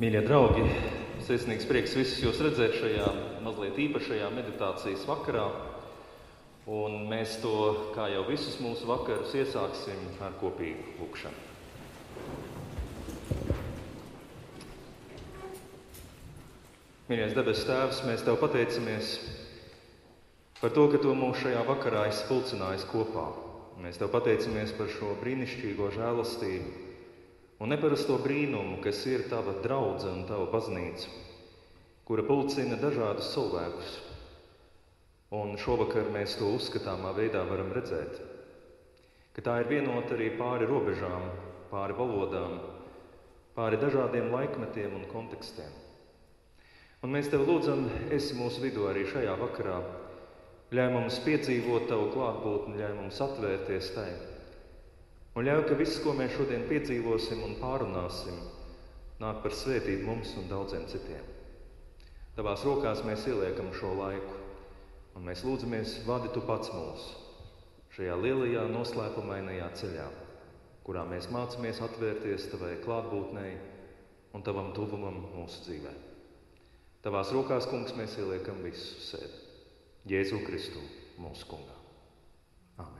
Mīļie draugi, sirsnīgs prieks visus jūs redzēt šajā mazliet īpašajā meditācijas vakarā. Un mēs to, kā jau visus mūsu vakarus, iesāksim ar kopīgu lūkšanu. Mīļais debesu Tēvs, mēs Tev pateicamies par to, ka Tu mūs šajā vakarā esi pulcinājis kopā. Mēs Tev pateicamies par šo brīnišķīgo žēlastību un neparasto brīnumu, kas ir Tava draudze un Tava baznīca, kura pulcina dažādus cilvēkus. Un šovakar mēs to uzskatāmā veidā varam redzēt, ka tā ir vienota arī pāri robežām, pāri valodām, pāri dažādiem laikmetiem un kontekstiem. Un mēs Tev lūdzam, esi mūsu vidū arī šajā vakarā, ļauj mums piedzīvot Tavu klātbūtni, ļauj mums atvērties Tai. Un ļauj, ka viss, ko mēs šodien piedzīvosim un pārunāsim, nāk par svētību mums un daudziem citiem. Tavās rokās mēs ieliekam šo laiku, un mēs lūdzamies, vadi Tu pats mūs šajā lielajā noslēpumainajā ceļā, kurā mēs mācāmies atvērties Tavai klātbūtnei un Tavam tuvumam mūsu dzīvē. Tavās rokās, Kungs, mēs ieliekam visu sevi. Jēzu Kristu, mūsu Kungā. Āmen.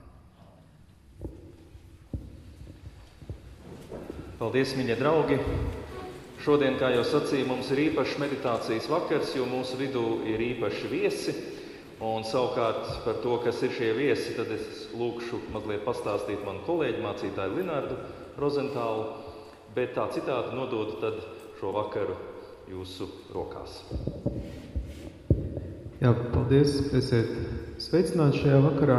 Paldies, mīļie draugi! Šodien, kā jau sacīju, mums ir īpašs meditācijas vakars, jo mūsu vidū ir īpaši viesi. Un savukārt par to, kas ir šie viesi, tad es lūkšu mazliet pastāstīt manu kolēģi, mācītāju Linardu Rozentālu, bet tā citādi nododu tad šo vakaru jūsu rokās. Jā, paldies, esiet sveicināti šajā vakarā.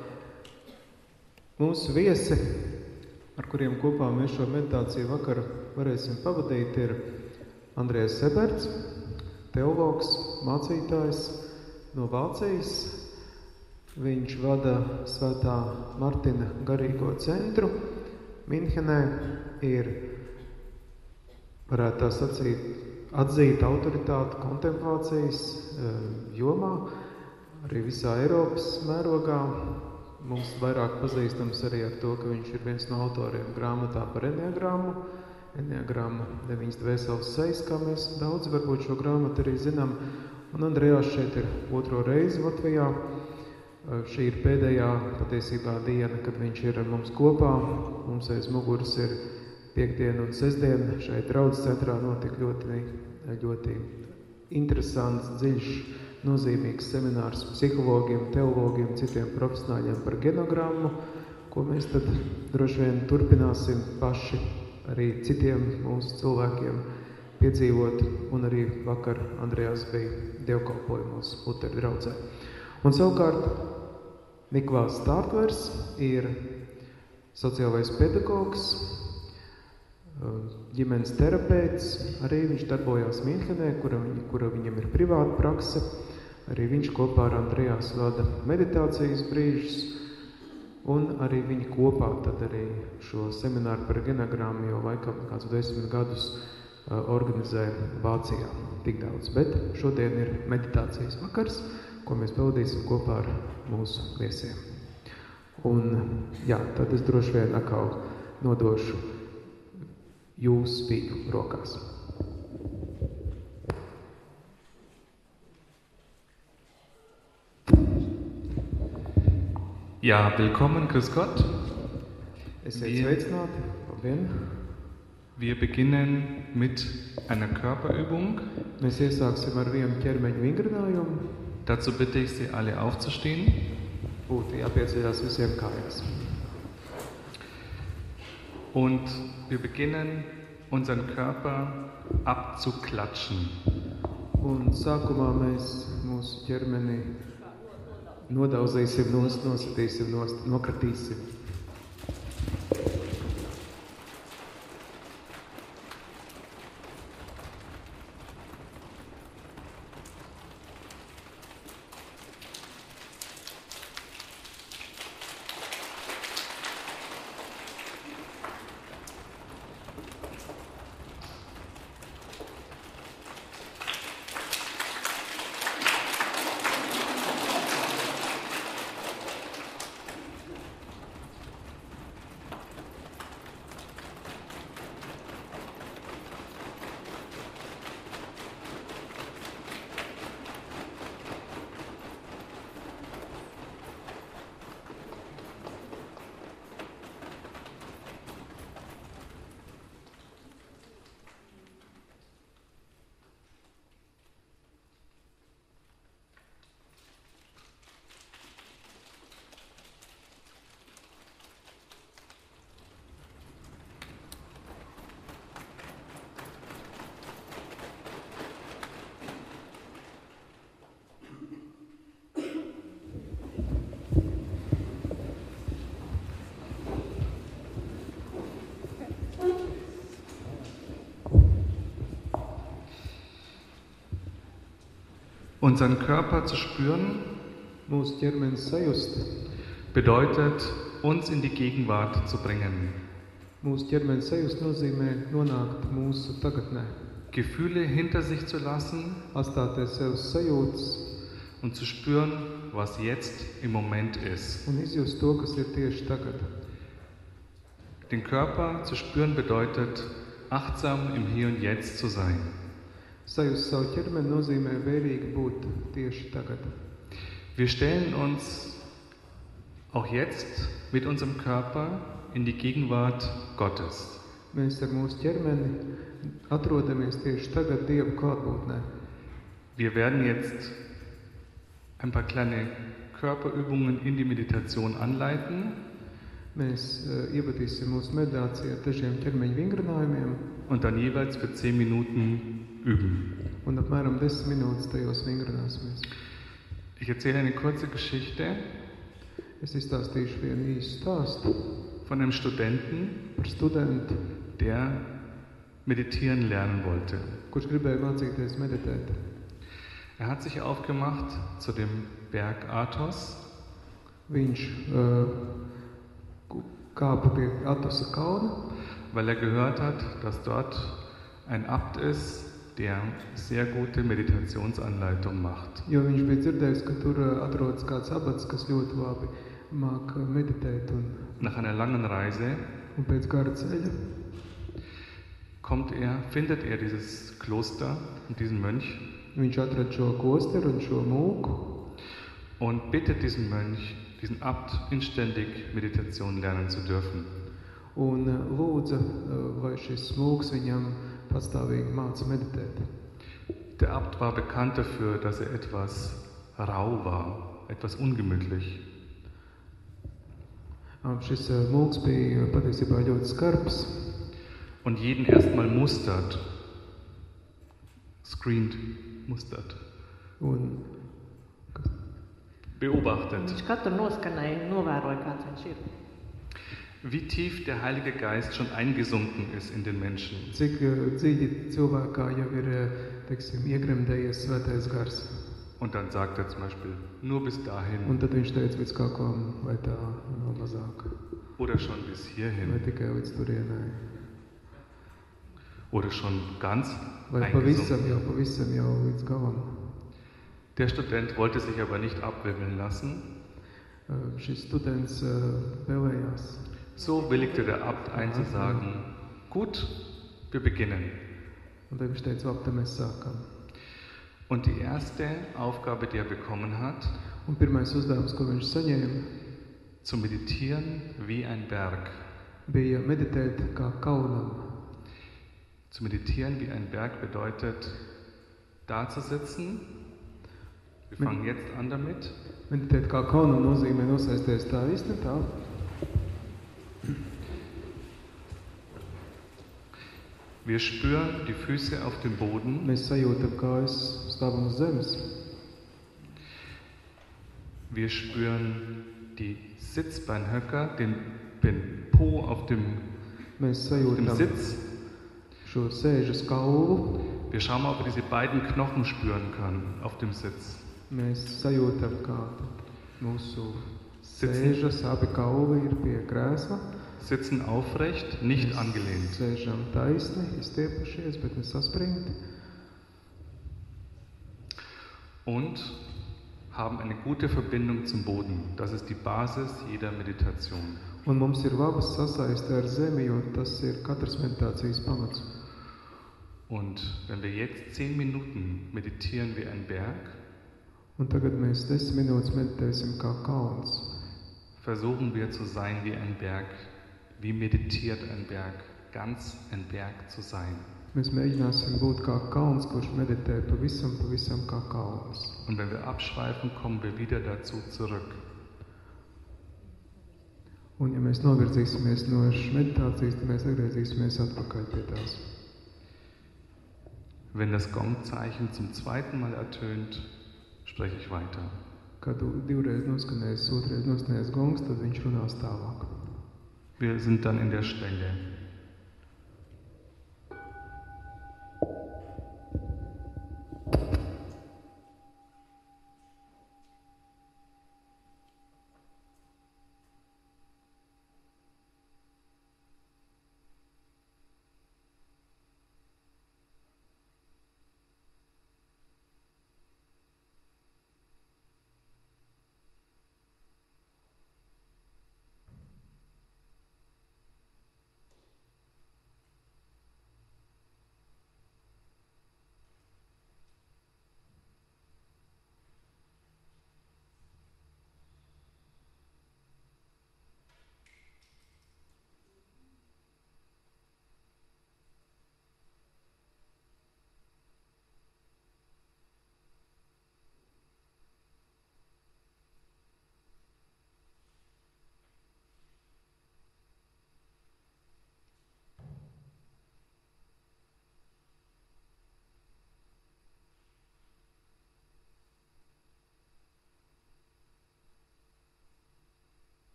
Mūsu viesi, ar kuriem kopā mēs šo meditāciju vakaru varēsim pavadīt, ir Andrejs Seberts, teologs, mācītājs no Vācijas. Viņš vada Svētā Martina garīgo centru Minhenē, ir, varētu tā sacīt, atzīta autoritāte kontemplācijas jomā, arī visā Eiropas mērogā. Mums vairāk pazīstams arī ar to, ka viņš ir viens no autoriem grāmatā par Enneagrammu. Enneagramma 9 dvēseles sejas, kā mēs daudz varbūt šo grāmatu arī zinām. Un Andrejās šeit ir otro reizi Latvijā. Šī ir pēdējā patiesībā diena, kad viņš ir ar mums kopā. Mums aiz muguras ir piekdiena un sestdiena. Šeit draudzes centrā notika ļoti interesants, dziļš, nozīmīgs seminārs psihologiem, teologiem, citiem profesionāļiem par genogrammu, ko mēs tad droši vien turpināsim paši arī citiem mūsu cilvēkiem piedzīvot. Un arī vakar Andrejās bija dievkalpojumos Luteru draudzē. Un savukārt Niklās Stārtvers ir sociālais pedagogs, ģimenes terapeits, arī viņš darbojās Minhenē, kura viņam ir privāta prakse. Arī viņš kopā ar Andrejās vada meditācijas brīžus, un arī viņi kopā tad arī šo semināru par genogrammu jau laikam kāds 10 gadus organizē Vācijā. Tik daudz, bet šodien ir meditācijas vakars, ko mēs pavadīsim kopā ar mūsu viesiem. Un jā, tad es droši vien atkal nodošu jūsu spīgu rokās. Ja, willkommen, grüß Gott. Esiet sveicināti, labdien. Wir beginnen mit einer Körperübung. Mēs iesāksim ar vienu ķermeņa vingrinājumu. Dazu bitte ich Sie alle aufzustehen. Būtu jāpieceļās visiem kājās. Und wir beginnen, unseren Körper abzuklatschen. Un sākumā mēs mūsu ķermeni nodauzīsim, nosatīsim, nokratīsim. Unseren Körper zu spüren Mūsu ķermenis sajust. bedeutet, uns in die Gegenwart zu bringen. Mūsu ķermenis sajust nozīmē nonākt mūsu tagadnē. Gefühle hinter sich zu lassen Atstāties sev sajūtas und zu spüren, was jetzt im Moment ist. un izjust to, kas ir tieši tagad. Den Körper zu spüren bedeutet, achtsam im Hier und Jetzt zu sein. Sajust savu ķermeni nozīmē vērīgi būt tieši tagad. Wir stellen uns auch jetzt mit unserem Körper in die Gegenwart Gottes. Mēs ar mūsu ķermeni atrodamies tieši tagad Dieva klātbūtnē. Wir werden jetzt ein paar kleine Körperübungen in die Meditation anleiten Mēs ievadīsim mūsu meditācijā ar dažiem ķermeņa vingrinājumiem und dann jeweils für 10 Minuten üben. un apmēram 10 minūtes tajos vingrināsimies. Ich erzähle eine kurze Geschichte Es izstāstīšu vienu īsu stāstu von einem Studenten, par studentu, der meditieren lernen wollte. kurš gribēja mācīties meditēt. Er hat sich aufgemacht zu dem Berg Athos Viņš kāpa pie Atosa kalna, weil er gehört hat, dass dort ein Abt ist, der sehr gute Meditationsanleitung macht. jo viņš bija dzirdējis, ka tur atrodas kāds abats, kas ļoti labi māk meditēt. Nach einer langen Reise Un pēc gara ceļa findet er dieses Kloster und diesen Mönch viņš atrada šo klosteru un šo mūku und bittet diesen Mönch, diesen Abt inständig Meditation lernen zu dürfen. un lūdza, lai šis mūks viņam pastāvīgi māca meditēt. Der Abt war bekannt dafür, dass er etwas rau war, etwas ungemütlich. Šis mūks bija patiesībā ļoti skarbs Und jeden erstmal mustert, mustert, un beobachtet, Viņš katru noskanēja, novēroja, kāds viņš ir. wie tief der Heilige Geist schon eingesunken ist in den Menschen. cik dziļi cilvēkā jau ir, teiksim, iegremdējies svētais gars. Und dann sagt er zum Beispiel, nur bis Un dahin tad viņš teica līdz kaut kam, vai tā nav mazāk, oder schon bis vai hierhin tikai līdz turienai, oder schon ganz vai eingesunken. pavisam jau līdz galam. Der Student wollte sich aber nicht abwimmeln lassen. Šis students vēlējās. So willigte der Abt ein zu sagen, gut, wir beginnen. Un tad viņš teica, labi, tad mēs sākam. Und die erste Aufgabe, die er bekommen hat, Un pirmais uzdevums, ko viņš saņēma, zu meditieren wie ein Berg. bija meditēt kā kalnam. Zu meditieren wie ein Berg bedeutet, da zu sitzen. Wir fangen jetzt an damit. Meditēt kā kalnam nozīmē nosēsties tā īsti tā. Wir spüren die Füße auf dem Boden. Mēs sajūtam kājas stāvam uz zemes. Wir spüren die Sitzbeinhöcker, den Po auf dem Mēs dem sajūtam Sitz. šo sēžas kaulu. Wir schauen mal, ob wir diese beiden Knochen spüren können auf dem Sitz. Mēs sajūtam, kā mūsu Sitzen, sēžas abi kauli ir pie krēsla. sitzen aufrecht, nicht Mēs angelehnt. sēžam taisni, izstiepušies, bet ne saspringti. Und haben eine gute Verbindung zum Boden. Das ist die Basis jeder Meditation. Un mums ir labas sasaiste ar zemi, jo tas ir katras meditācijas pamats. Und wenn wir jetzt 10 Minuten meditieren wie ein Berg, Un tagad mēs 10 minūtes meditēsim kā kalns. versuchen wir zu sein wie ein Berg. Wie meditiert ein Berg? Ganz ein Berg zu sein. Mēs mēģināsim būt kā kalns, kurš meditē pavisam kā kalns. Und wenn wir abschweifen, kommen wir wieder dazu zurück. Un ja mēs novirzīsimies no šīs meditācijas, tad mēs atgriezīsimies atpakaļ pie tās. Wenn das Gongzeichen zum zweiten Mal ertönt, spreche ich weiter. Kad divreiz noskanēs, otrreiz noskanēs gongs, tad viņš runās tālāk. Wir sind dann in der Stelle.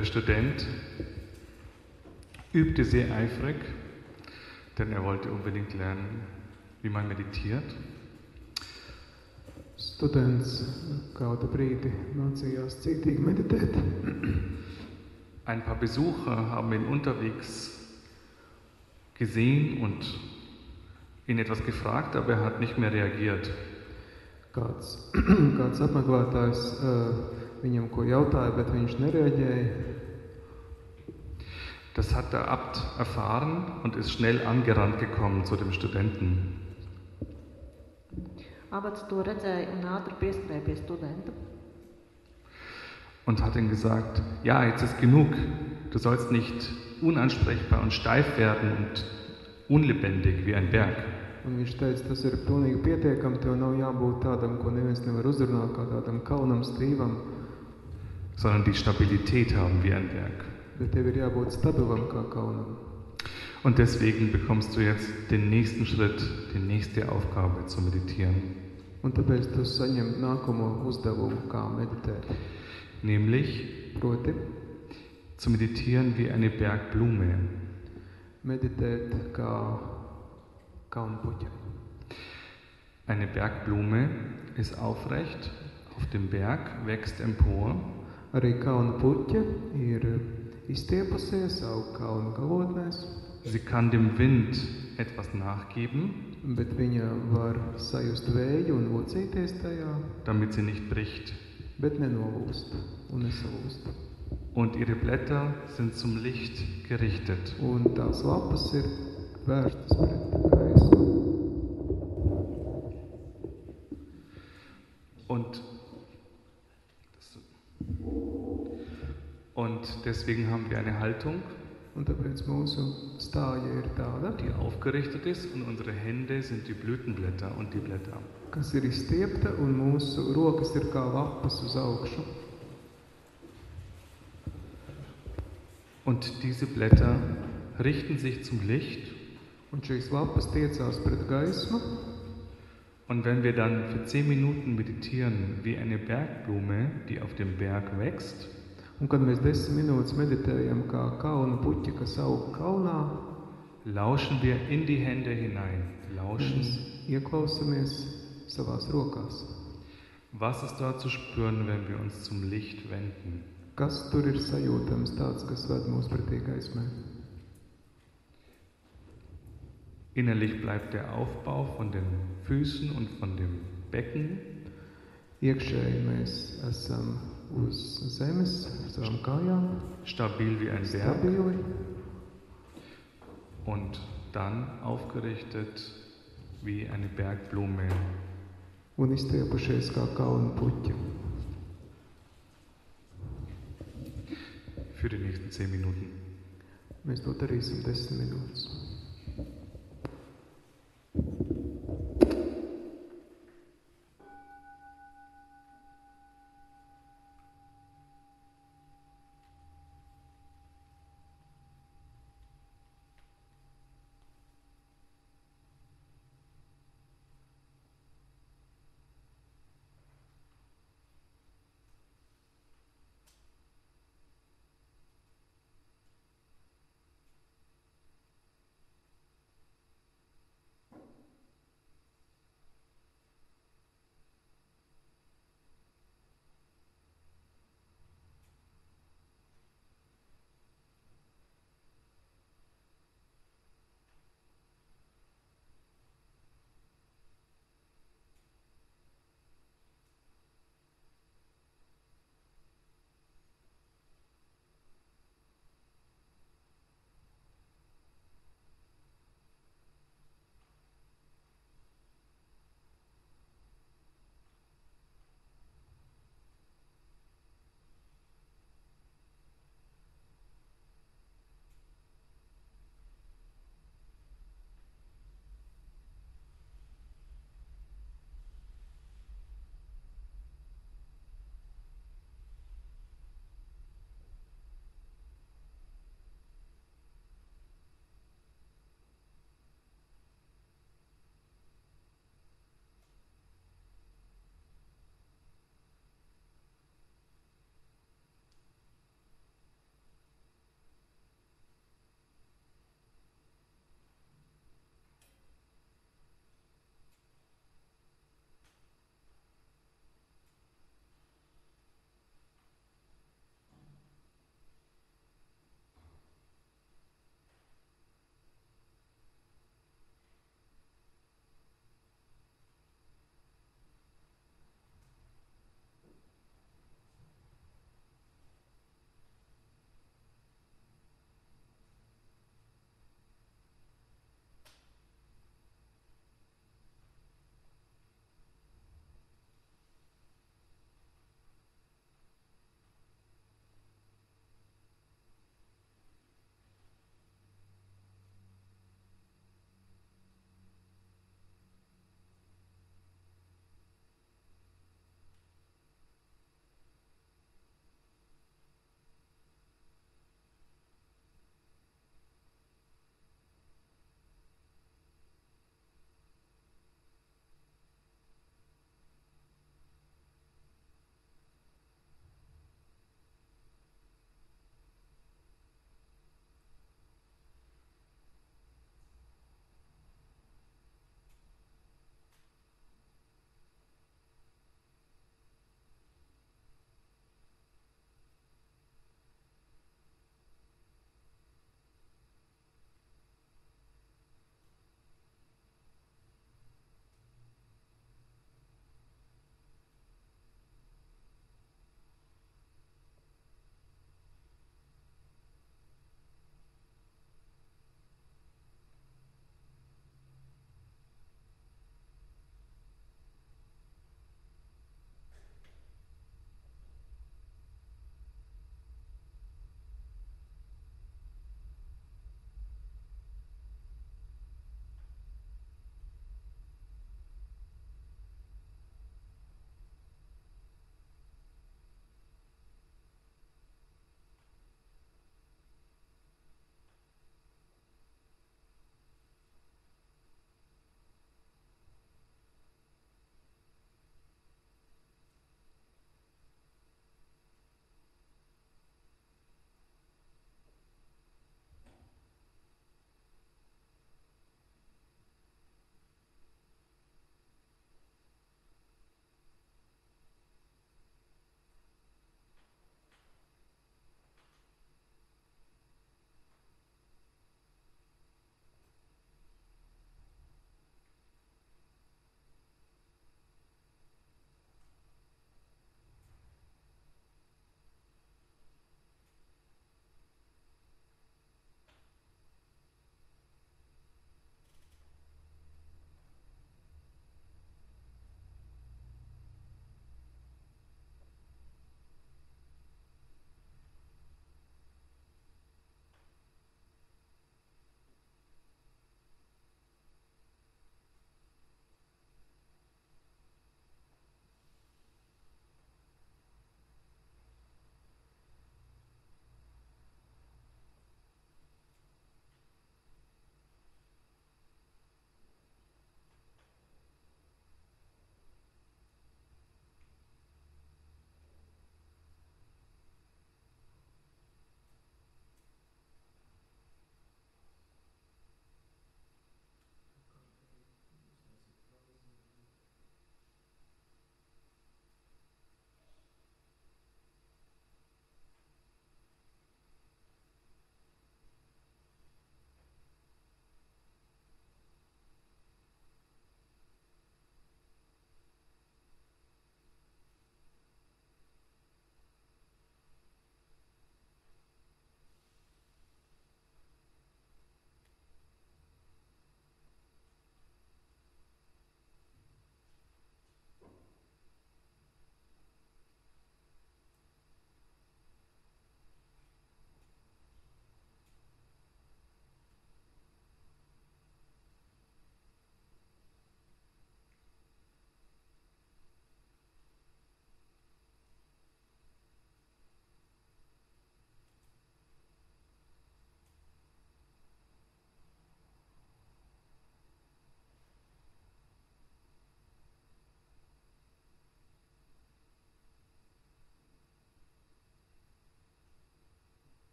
der Student übte sehr eifrig, denn er wollte unbedingt lernen, wie man meditiert. Students kādu brīdi mācījās cītīgi meditēt. Ein paar Besucher haben ihn unterwegs gesehen und ihn etwas gefragt, aber er hat nicht mehr reagiert. Kāds apmeklētājs viņam ko jautāja, bet viņš nereaģēja. Das hat der Abt erfahren und ist schnell angerannt gekommen zu dem Studenten. Abats to redzēja un ātri pieskrēja pie studenta. Und hat ihm gesagt, ja, jetzt ist genug. Du sollst nicht unansprechbar und steif werden und unlebendig wie ein Berg. Un viņš teica, tas ir pilnīgi pietiekami, tev nav jābūt tādam, ko neviens nevar uzrunāt, kā tādam kaunam, stīvam. Sondern die Stabilität haben wie ein Berg. Bet tev ir jābūt stabilam kā kaunam. Und deswegen bekommst du jetzt den nächsten Schritt, die nächste Aufgabe zu meditieren. Un tāpēc tu saņem nākamo uzdevumu, kā meditēt. Nämlich Proti, zu meditieren wie eine Bergblume. meditēt kā kaunpuķa. Eine Bergblume ist aufrecht, auf dem Berg wächst empor. Arī kauna puķa ir izstiepusies, aug kauna galotnēs, Sie kann dem Wind etwas nachgeben, bet viņa var sajust vēju un locīties tajā, damit sie nicht bricht. bet nenolūst un nesalūst. Und ihre Blätter sind zum Licht gerichtet. Un tās lapas ir vērstas pret gaismu. Und deswegen haben wir eine Haltung, Un tāpēc mūsu stāja ir tāda, die aufgerichtet ist und unsere Hände sind die Blütenblätter und die Blätter. kas ir izstiepta un mūsu rokas ir kā lapas uz augšu. Und diese Blätter richten sich zum Licht. Un šīs lapas tiecās pret gaismu. Und wenn wir dann für 10 Minuten meditieren wie eine Bergblume, die auf dem Berg wächst, Un kad mēs 10 minūtes meditējam kā kauna puķi, kas aug kalnā, lauschen wir in die Hände hinein. Lauschen. mēs ieklausamies savās rokās. Was ist dort zu spüren, wenn wir uns zum Licht wenden? Kas tur ir sajūtams tāds, kas ved mūs pretī gaismai? Innerlich bleibt der Aufbau von den Füßen und von dem Becken. Iekšēji mēs esam uz zemes, savām kājām, Stabil wie ein Berg. stabili, Und dann aufgerichtet wie eine Bergblume. un izstiepušies kā kauna puķi. Für die nächsten 10 Minuten. Mēs to darīsim 10 minūtes.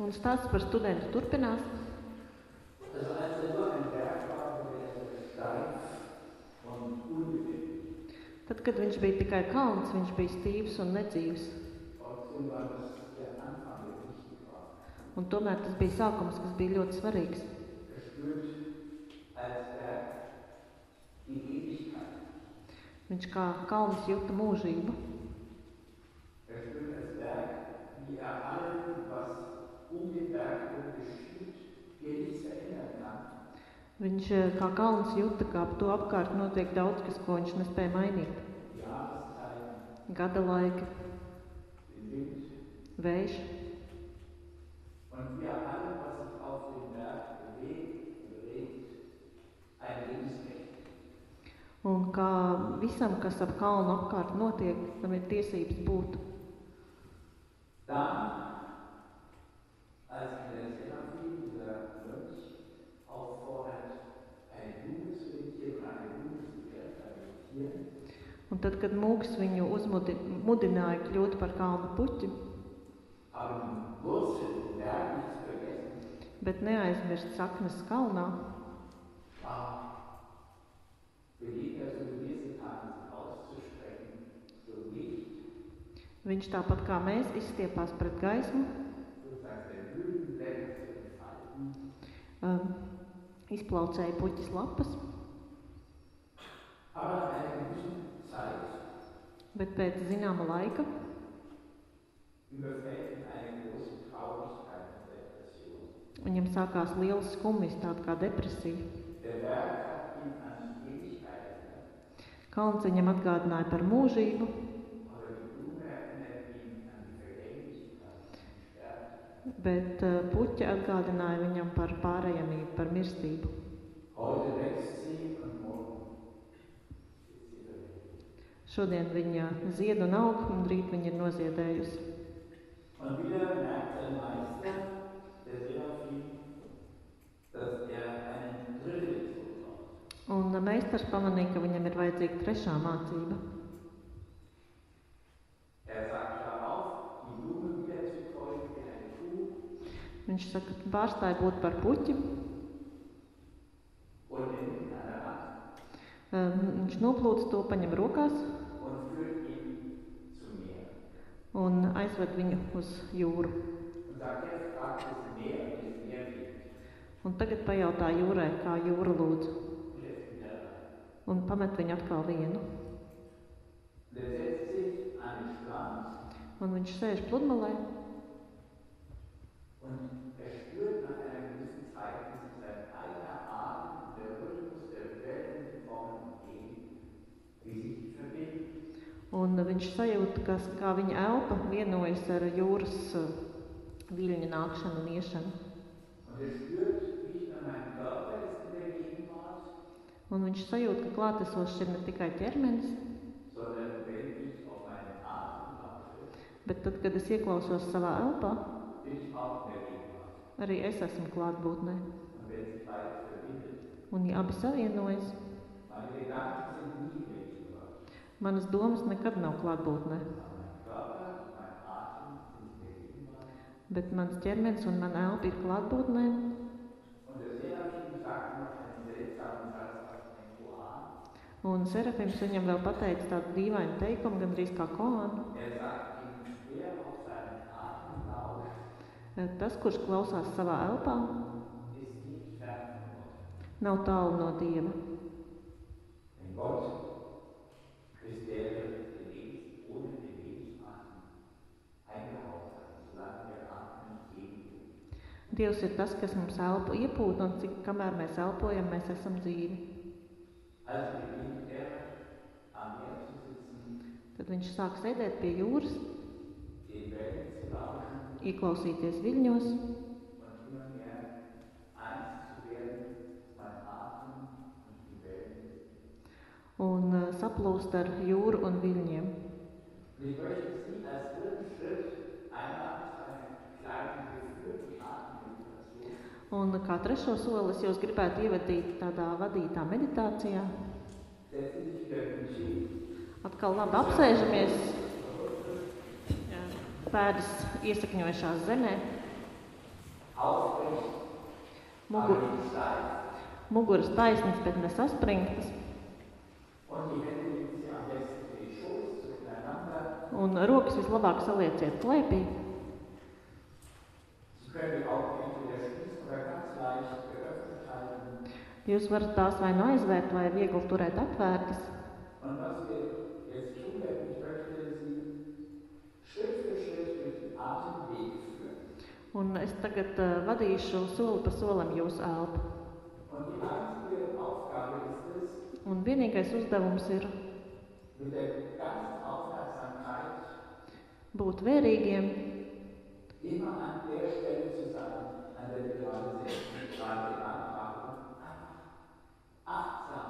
Un stāsts par studentu turpinās. Also als nur ein Berg war, wurde er so steif und unbedenklich. Tad, kad viņš bija tikai kalns, viņš bija stīvs un nedzīvs. Trotzdem war das der Anfang, der wichtig war. Un tomēr tas bija sākums, kas bija ļoti svarīgs. Spürt als Berg die Ewigkeit. Viņš kā kalns jūta mūžību. Spürt als Berg, wie allem, was den Berg geschieht, der nichts verändern kann. Viņš kā kalns jūta, kā ap to apkārt notiek daudz, kas, ko viņš nespēja mainīt. Gada laiki, vējš. Und wir alle, was sich auf dem Berg bewegt, ein Lebensrecht. Un kā visam, kas ap kalnu apkārt notiek, tam ir tiesības būt. Dann, als der Seraphim, dieser Mönch, auffordert, eine Blume zu meditieren und eine Blume zu meditieren. Un tad, kad mūks viņu mudināja kļūt par kalnu puķi, bet neaizmirst saknes kalnā, viņš tāpat kā mēs izstiepās pret gaismu, izplaucēja puķis lapas, bet pēc zināma laika viņam sākās liels skumjas, tāda kā depresija. Kalns viņam atgādināja par mūžību, bet puķa atgādināja viņam par pārējamību, par mirstību. Šodien viņa zied un aug, un rīt viņa ir noziedējusi. Un meistars pamanīja, ka viņam ir vajadzīga trešā mācība. Viņš saka, pārstāj būt par puķi. Viņš noplūc to, paņem rokās un aizved viņu uz jūru. Un tagad pajautā jūrai, kā jūra lūdzu. Un pamet viņu atkal vienu. Un viņš sēž pludmalē. Un viņš sajūt, kā viņa elpa vienojas ar jūras viļņu nākšanu un iešanu. Un viņš sajūt, ka klātesošs ir ne tikai ķermenis, bet tad, kad es ieklausos savā elpā, arī es esmu klātbūtnē. Un ja abi savienojas, manas domas nekad nav klātbūtnē. Bet mans ķermenis un mana elpa ir klātbūtnē. Un Serafims viņam vēl pateica tādu dīvainu teikumu, gandrīz kā koānu. Tas, kurš klausās savā elpā, nav tālu no Dieva. Dievs ir tas, kas mums elpu iepūt, un kamēr mēs elpojam, mēs esam dzīvi. Tad viņš sāk sēdēt pie jūras, ieklausīties viļņos, un saplūst ar jūru un viļņiem. Un kā trešo soli es jūs gribētu ievadīt tādā vadītā meditācijā. Atkal labi apsēžamies, pēdas iesakņojušās zemē. aufrecht, aber nicht steif. Muguras taisnas, bet nesaspringtas. Und die Hände legen Sie am besten in den Schoß zueinander. Un rokas vislabāk salieciet klēpī. Sie können die Augen entweder schließen oder ganz leicht geöffnet halten. Jūs varat tās vai nu aizvērt, vai viegli turēt atvērtas. Und was wir jetzt tun werden, ich möchte Sie Schritt für Schritt durch den Atemweg führen. Un es tagad vadīšu soli pa solim jūsu elpu. Und die einzige Aufgabe ist es, Un vienīgais uzdevums ir mit der ganzen Aufmerksamkeit būt vērīgiem, immer an der Stelle zu sein, an der wir gerade sind, gerade genannt haben, achtsam,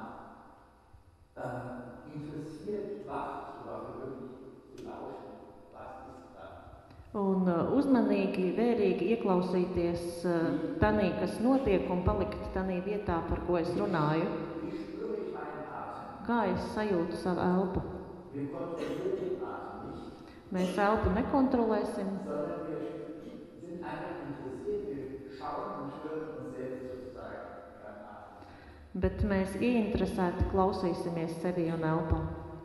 interessiert, wach zu lauschen, was ist da. un uzmanīgi, vērīgi ieklausīties tanī, kas notiek, un palikt tanī vietā, par ko es runāju. Wie spüre ich meinen Atem? Kā es sajūtu savu elpu? Wir kontrollieren den Atem nicht, Mēs elpu nekontrolēsim, sondern wir sind einfach interessiert, wir schauen und hören uns selbst sozusagen beim Atem. bet mēs ieinteresēti klausīsimies sevi un elpā.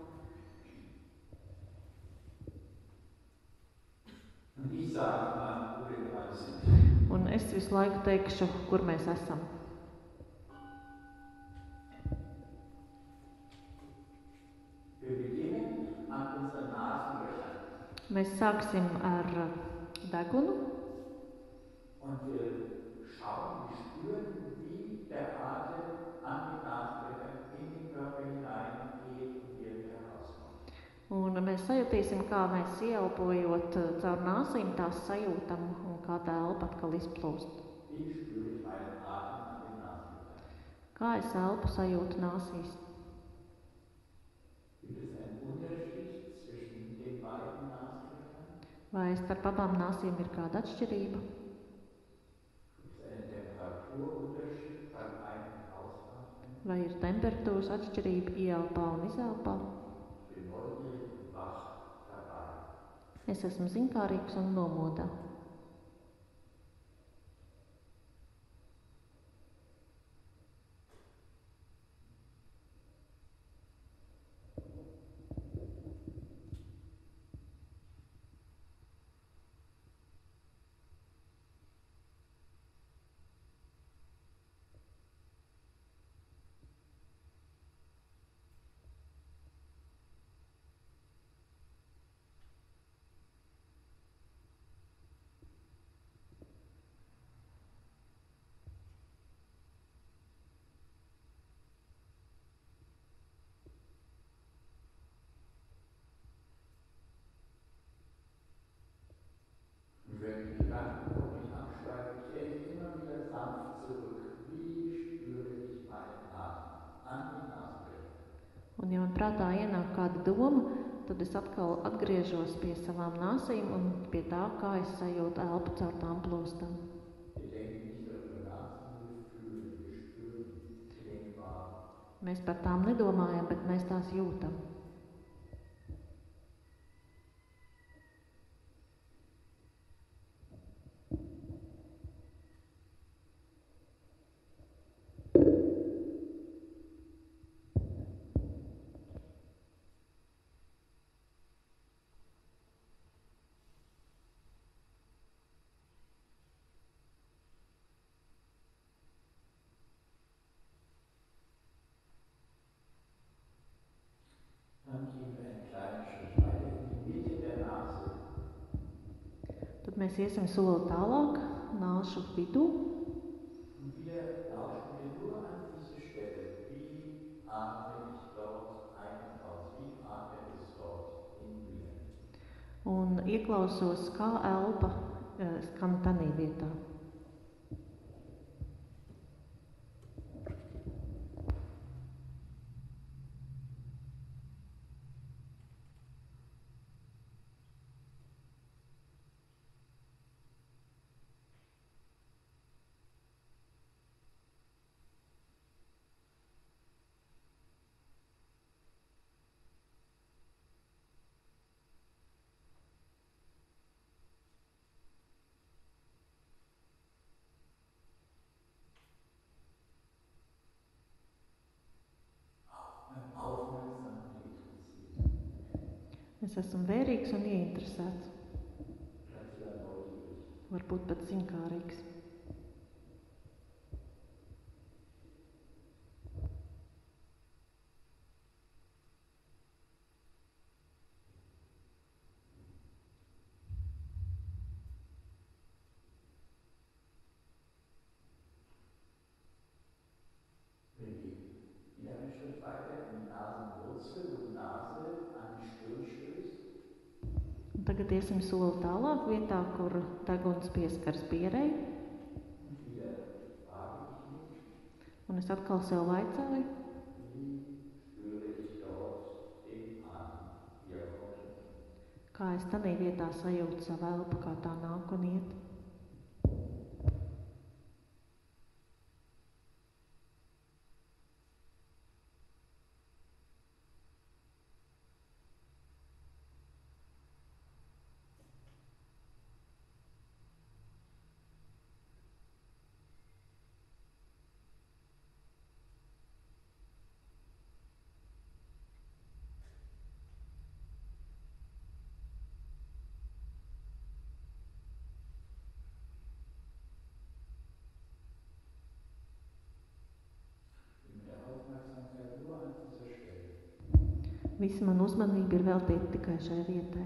Und ich sage mal, wo wir gerade sind. Un es visu laiku teikšu, kur mēs esam. Wir beginnen an unseren Nasenlöchern Mēs sāksim ar degunu, und wir schauen, wir spüren, wie der Atem an den Nasenlöchern in den Körper hineingeht und wieder herauskommt. un mēs sajutīsim, kā mēs ieelpojot caur nāsīm, tās sajūtam, un kā tā elpa atkal izplūst. Wie spüre ich meinen Atem an den Nasenlöchern? Kā es elpu sajūtu nāsīs? Gibt es einen Unterschied zwischen den beiden Nasenlöchern? Vai starp abām nāsīm ir kāda atšķirība? Gibt es einen Temperaturunterschied beim Ein- und Ausatmen? Vai ir temperatūras atšķirība ieelpā un izelpā? Ich bin neugierig und wach dabei. Es esmu zinkārīgs un nomodā. Und wenn die Gedanken von mich abschweifen, kehre ich immer wieder sanft zurück. Wie spüre ich meinen Atem an den Nasenlöchern? Un ja man prātā ienāk kāda doma, tad es atkal atgriežos pie savām nāsīm un pie tā, kā es sajūtu elpu caur tām plūstam. Wir denken nicht darüber nach, sondern wir fühlen, wir spüren, wir denken wahr. Mēs par tām nedomājam, bet mēs tās jūtam. Dann gehen wir einen kleinen Schritt weiter in die Mitte der Nase. Tad mēs iesim soli tālāk, nāšu vidū, Und wieder lauschen wir nur an diese Stelle. Wie atme ich dort ein und aus? Wie atmet es dort in mir? un ieklausos, kā elpa skan tanī vietā. Es esmu vērīgs un ieinteresēts. Vielleicht sogar neugierig. Varbūt pat ziņkārīgs. Wir gehen wieder einen Schritt weiter in die Nasenwurzel, wo die Nase an die Stirn stößt. Un tagad iesim soli tālāk vietā, kur deguns pieskaras pierei. Und wieder frage ich mich, Un es atkal sev vaicāju, wie spüre ich dort den Atem, wie er kommt. kā es tādā vietā sajūtu savu elpu, kā tā nāk un iet. Mit der Aufmerksamkeit nur an dieser Stelle. Visa man uzmanība ir veltīta tikai šai vietai.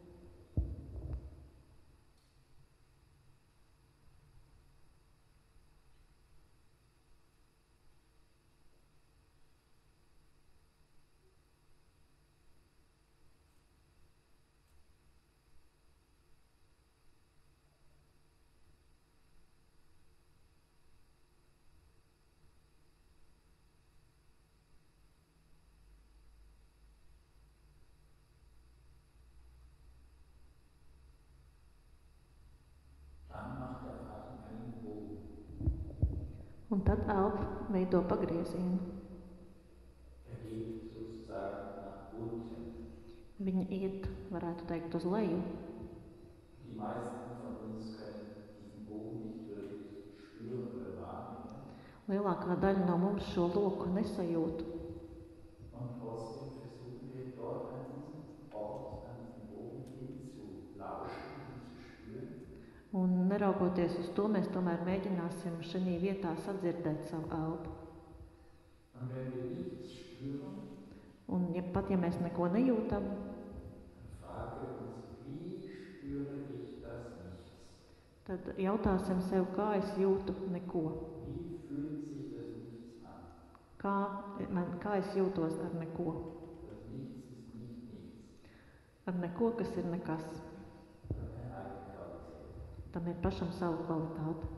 Dann macht der Atem einen Bogen. Un tad elpa veido pagriezienu. Er geht sozusagen nach unten. Viņa iet, varētu teikt, uz leju. Die meisten von uns können diesen Bogen nicht wirklich spüren oder wahrnehmen. Lielākā daļa no mums šo loku nesajūt. Und trotzdem versuchen wir dort an diesem Ort, an diesem Bogen hin zu lauschen und zu spüren. Un neraugoties uz to, mēs tomēr mēģināsim šajā vietā sadzirdēt savu elpu. Und wenn wir nichts spüren, Un pat ja mēs neko nejūtam, dann fragen wir uns, wie spüre ich das Nichts? tad jautāsim sev, kā es jūtu neko. Wie fühlt sich das Nichts an? Kā es jūtos ar neko. Das Nichts ist nicht nichts. Ar neko, kas ir nekas. Das hat eine eigene Qualität. Tam ir pašam savu kvalitāti.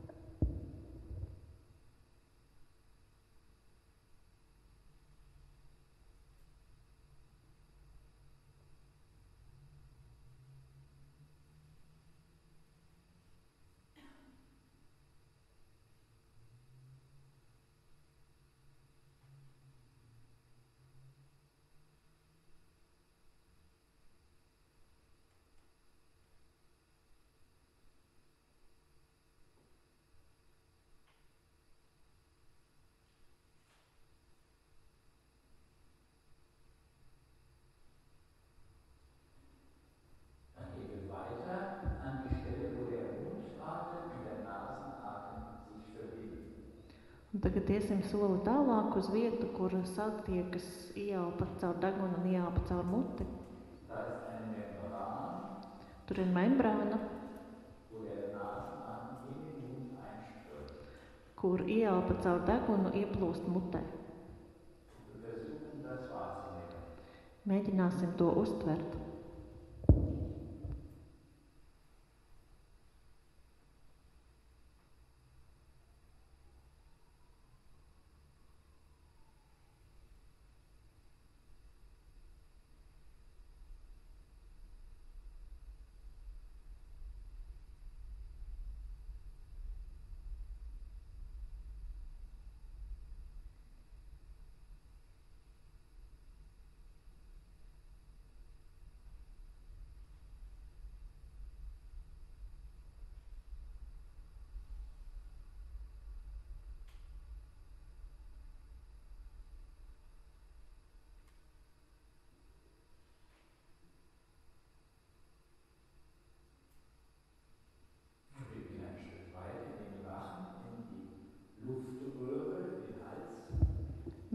Dann gehen wir weiter an die Stelle, wo der Mundatem und der Nasenatem sich verbinden. Un tagad iesim soli tālāk uz vietu, kur satiekas ieelpa caur degunu un ieelpa caur muti. Da ist eine Membran, Tur ir membrāna, wo der Nasenatem in den Mund einströmt. kur ieelpa caur degunu ieplūst mutē. Wir versuchen das wahrzunehmen. Mēģināsim to uztvert.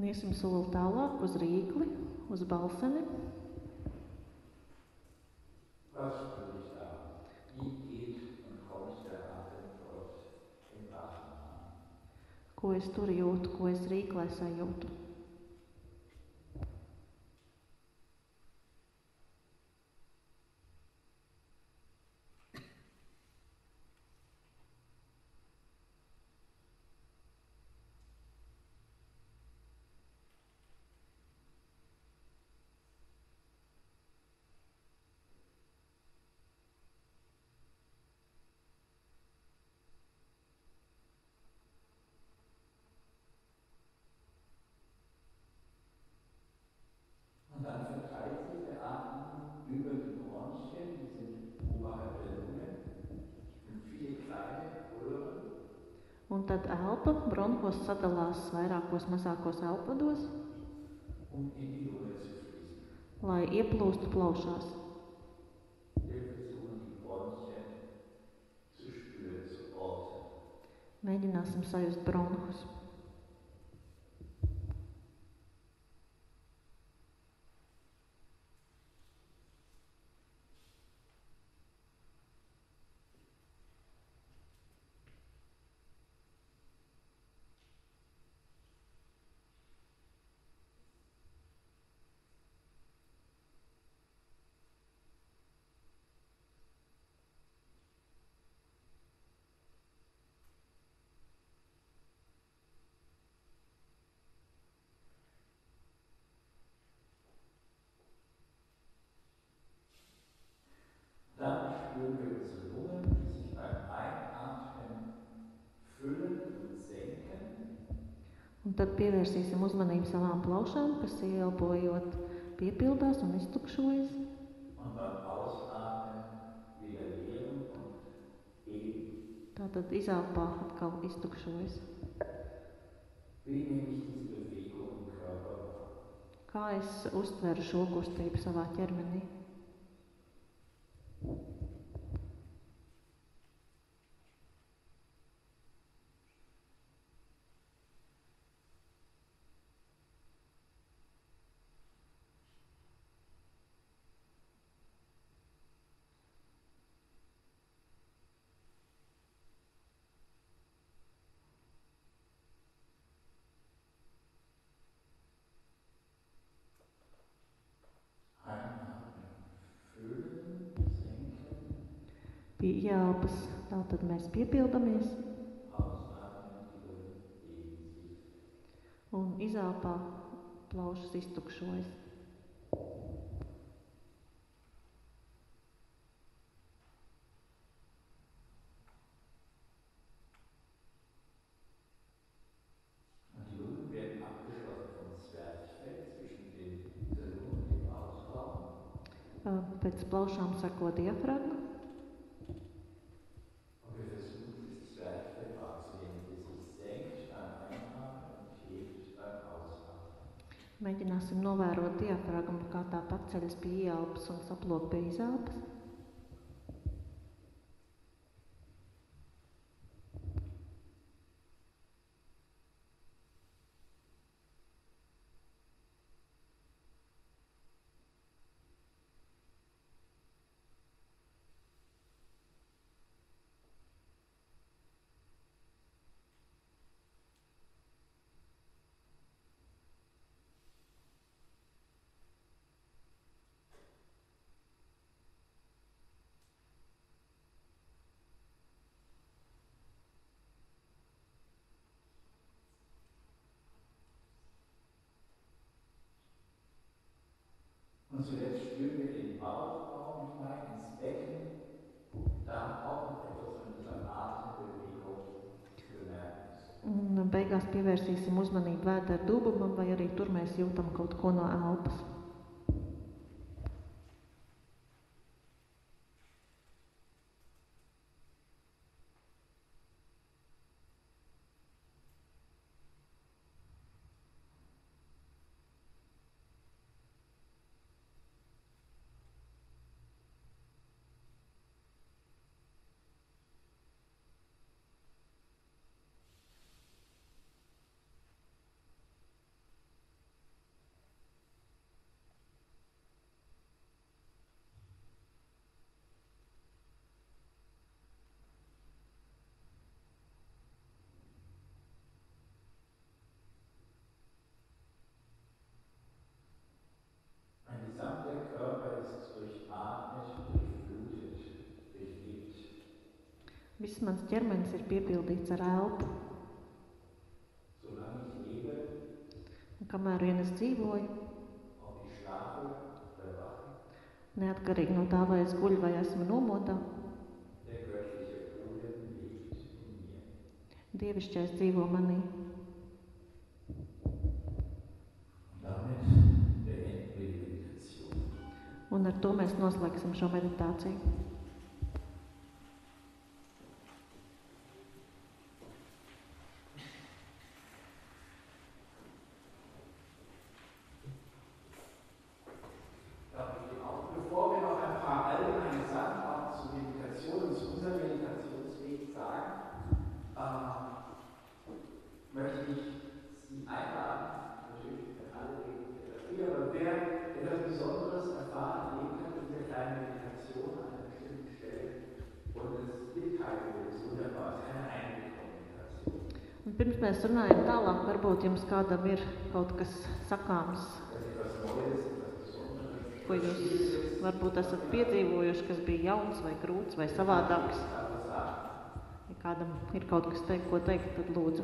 iesim soli tālāk uz Rīgli, uz Balseni. Was spüre ich da? Wie geht und kommt der Atem dort im Wachen an? Ko es tur jūtu, ko es Rīglē sajūtu? Und dann verteilt sich der Atem über die Bronchien, die sind oberhalb der Lunge, und viele kleine Röhren. Un tad elpa bronhos sadalās vairākos mazākos elpados, um in die Lunge zu fließen. lai ieplūstu plaušās. Wir versuchen die Bronchien zu spüren, zu orten. Mēģināsim sajust bronhus. Dann spüren wir unsere Lungen, die sich beim Einatmen füllen und senken. Un tad pievērsīsim uzmanību savām plaušām, kas ieelpojot piepildās un iztukšojas. Und beim Ausatmen wieder leeren und heben. Tātad izelpā atkal iztukšojas. Wie nehme ich diese Bewegung im Körper wahr? Kā es uztveru šo kustību savā ķermenī? Pie ieelpas tātad mēs piepildamies. Un izelpā plaušas iztukšojas. Die Lungen werden abgeschlossen vom Zwerchfell zwischen der Lunge und dem Bauchraum. Pēc plaušām seko diafragma. Mēģināsim novērot diafragmu, kā tā paceļas pie ieelpas un saplok pie izelpas. Und zuletzt spüren wir den Bauchraum hinein ins Becken, da auch noch etwas von dieser Atembewegung zu bemerken ist. Un beigās pievērsīsim uzmanību vēdera dubumam, vai arī tur mēs jūtam kaut ko no elpas. Viss mans ķermenis ir piepildīts ar elpu. Solange ich lebe, Un kamēr vien es dzīvoju, ob ich schlafe oder wache, neatkarīgi no tā, vai es guļu vai esmu nomodā, der göttliche Odem lebt in mir. Dievišķais dzīvo manī. Und damit beenden wir die Meditation. Un ar to mēs noslēgsim šo meditāciju. Bevor wir noch ein paar allgemeine Sachen auch zur Meditation und zu unserem Meditationsweg sagen, möchte ich Sie einladen, natürlich für alle dafür, aber wer etwas Besonderes erfahren, erlebt hat in dieser kleinen Meditation an einer bestimmten Stelle und es mitteilen will, ist wunderbar, es ist keine Einwegkommunikation. Un pirms mēs runājam tālāk, varbūt jums kādam ir kaut kas sakāms, Das ist etwas Neues, etwas Besonderes. ko jūs varbūt esat piedzīvojuši, kas bija jauns vai grūts vai savādāks. Ja kādam ir kaut kas teikt, ko teikt, tad lūdzu.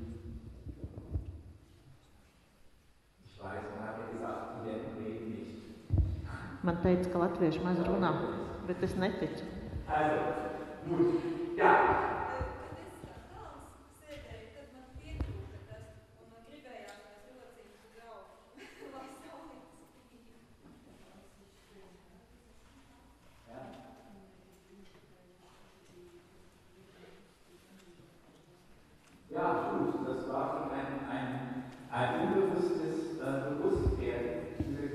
Ich weiß, man hat ja gesagt, die Länder reden nicht. Man teica, ka latvieši maz runā, bet es neticu. Also, gut, ja. Ja, gut, das war schon ein unbewusstes Bewusstwerden dieses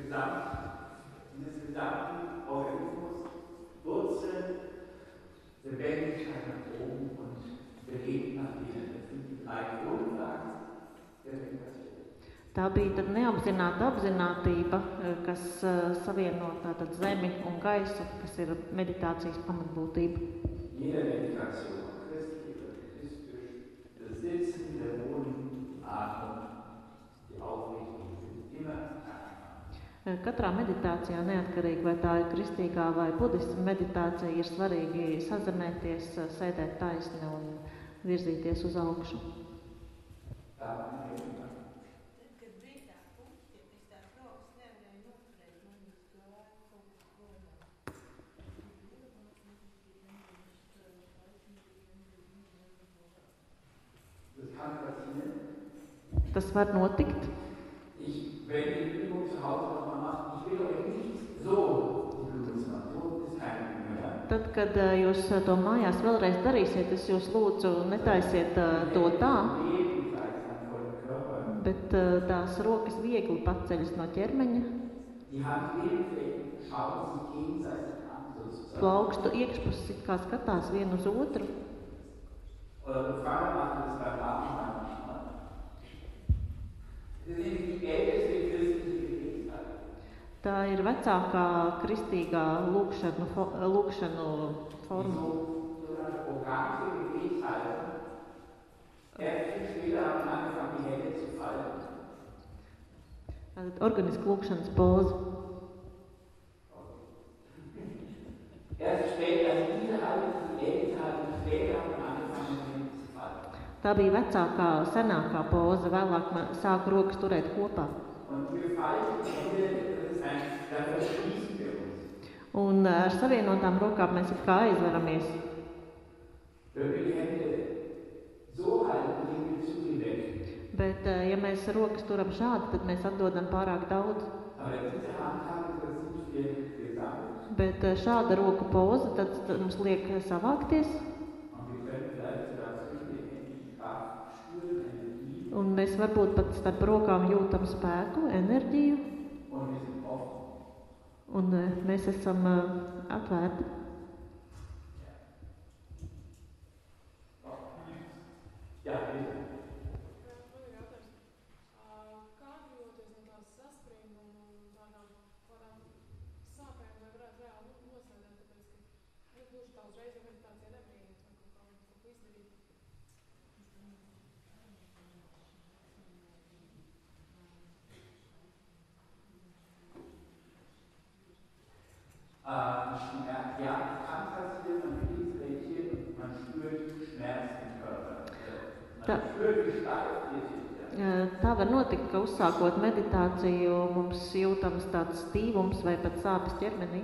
gesamten Organismus, Wurzel, Lebendigkeit nach oben und Beleben nach innen. Das sind die drei Grundlagen der Meditation. Tā bija tad neapzināta apzinātība, kas savieno tātad zemi un gaisu, kas ir meditācijas pamatbūtība. Jede Meditation, christlich oder buddhistisch, das Sitzen, der Wohnen, die Atmung, die Aufrichtung sind immer aktiv. Katrā meditācijā, neatkarīgi vai tā ir kristīgā vai budisma meditācija, ir svarīgi sazemēties, sēdēt taisni un virzīties uz augšu. Tas var notikt. Wenn ihr die Übung zu Hause nochmal macht, ich will euch nicht so die Blutung machen, so ist keine Übung mehr. Tad, kad jūs to mājās vēlreiz darīsiet, es jūs lūdzu netaisiet to tā, bet tās rokas viegli paceļas no ķermeņa, plaukstu iekšpusi kā skatās vienu uz otru. Tā ir vecākā kristīgā lūkšanu forma. Organiska lūkšanas poza. Tā bija vecākā, senākā poza, vēlāk sāka rokas turēt kopā. Un ar savienotām rokām mēs it kā aizveramies. Bet, ja mēs rokas turam šādi, tad mēs atdodam pārāk daudz. Bet šāda roku poza, tad mums liek savākties. Un mēs varbūt pat starp rokām jūtam spēku, enerģiju. Un mēs esam atvērti. Jā, kā atbrīvoties no tās saspringuma un tādām sāpēm, vai varētu reāli nosēdēt, tāpēc, ka gluži tā uzreiz meditācija nebrīnīt vai kaut ko izdarīt? Ja, es kann passieren, man fühlt welche und man spürt Man spürt, wie steif wir sind. Ja. Tā var notikt, ka uzsākot meditāciju mums jūtams tāds stīvums vai pat sāpes ķermenī.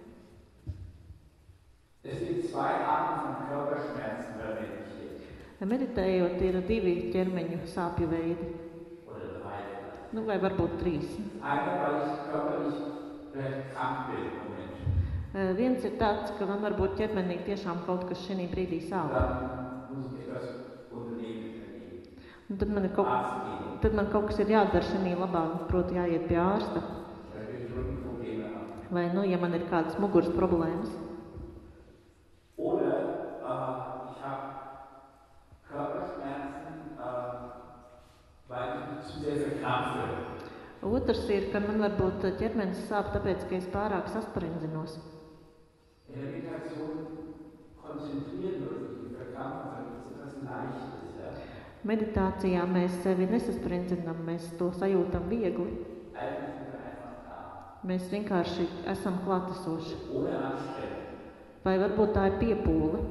Es gibt zwei Arten von Körperschmerzen bei Meditieren. Meditējot ir 2 ķermeņu sāpju veidi, Oder drei. vai varbūt 3. Einer, weil ich körperlich vielleicht krank bin im Moment. Viens ir tāds, ka man varbūt ķermenī tiešām kaut kas šī brīdī sāp. Dann muss ich etwas unternehmen dagegen. Un tad man kaut kas ir jādara šī labā, proti jāiet pie ārsta. Weil wir Rückenprobleme haben. Vai, ja man ir kādas muguras problēmas. Oder ich habe Körperschmerzen, weil ich mich zu sehr verkrampfe. Otrs ir, ka man varbūt ķermenis sāp, tāpēc, ka es pārāk sasprindzinos. In der Meditation konzentrieren wir uns nicht, verkrampfen, sondern es ist etwas Leichtes. Ja? Meditācijā mēs sevi nesaspringdzinām, mēs to sajūtam viegli. Eigentlich sind wir einfach da. Mēs vienkārši esam klātesoši. Ohne Anstrengung. Vai varbūt tā ir piepūle.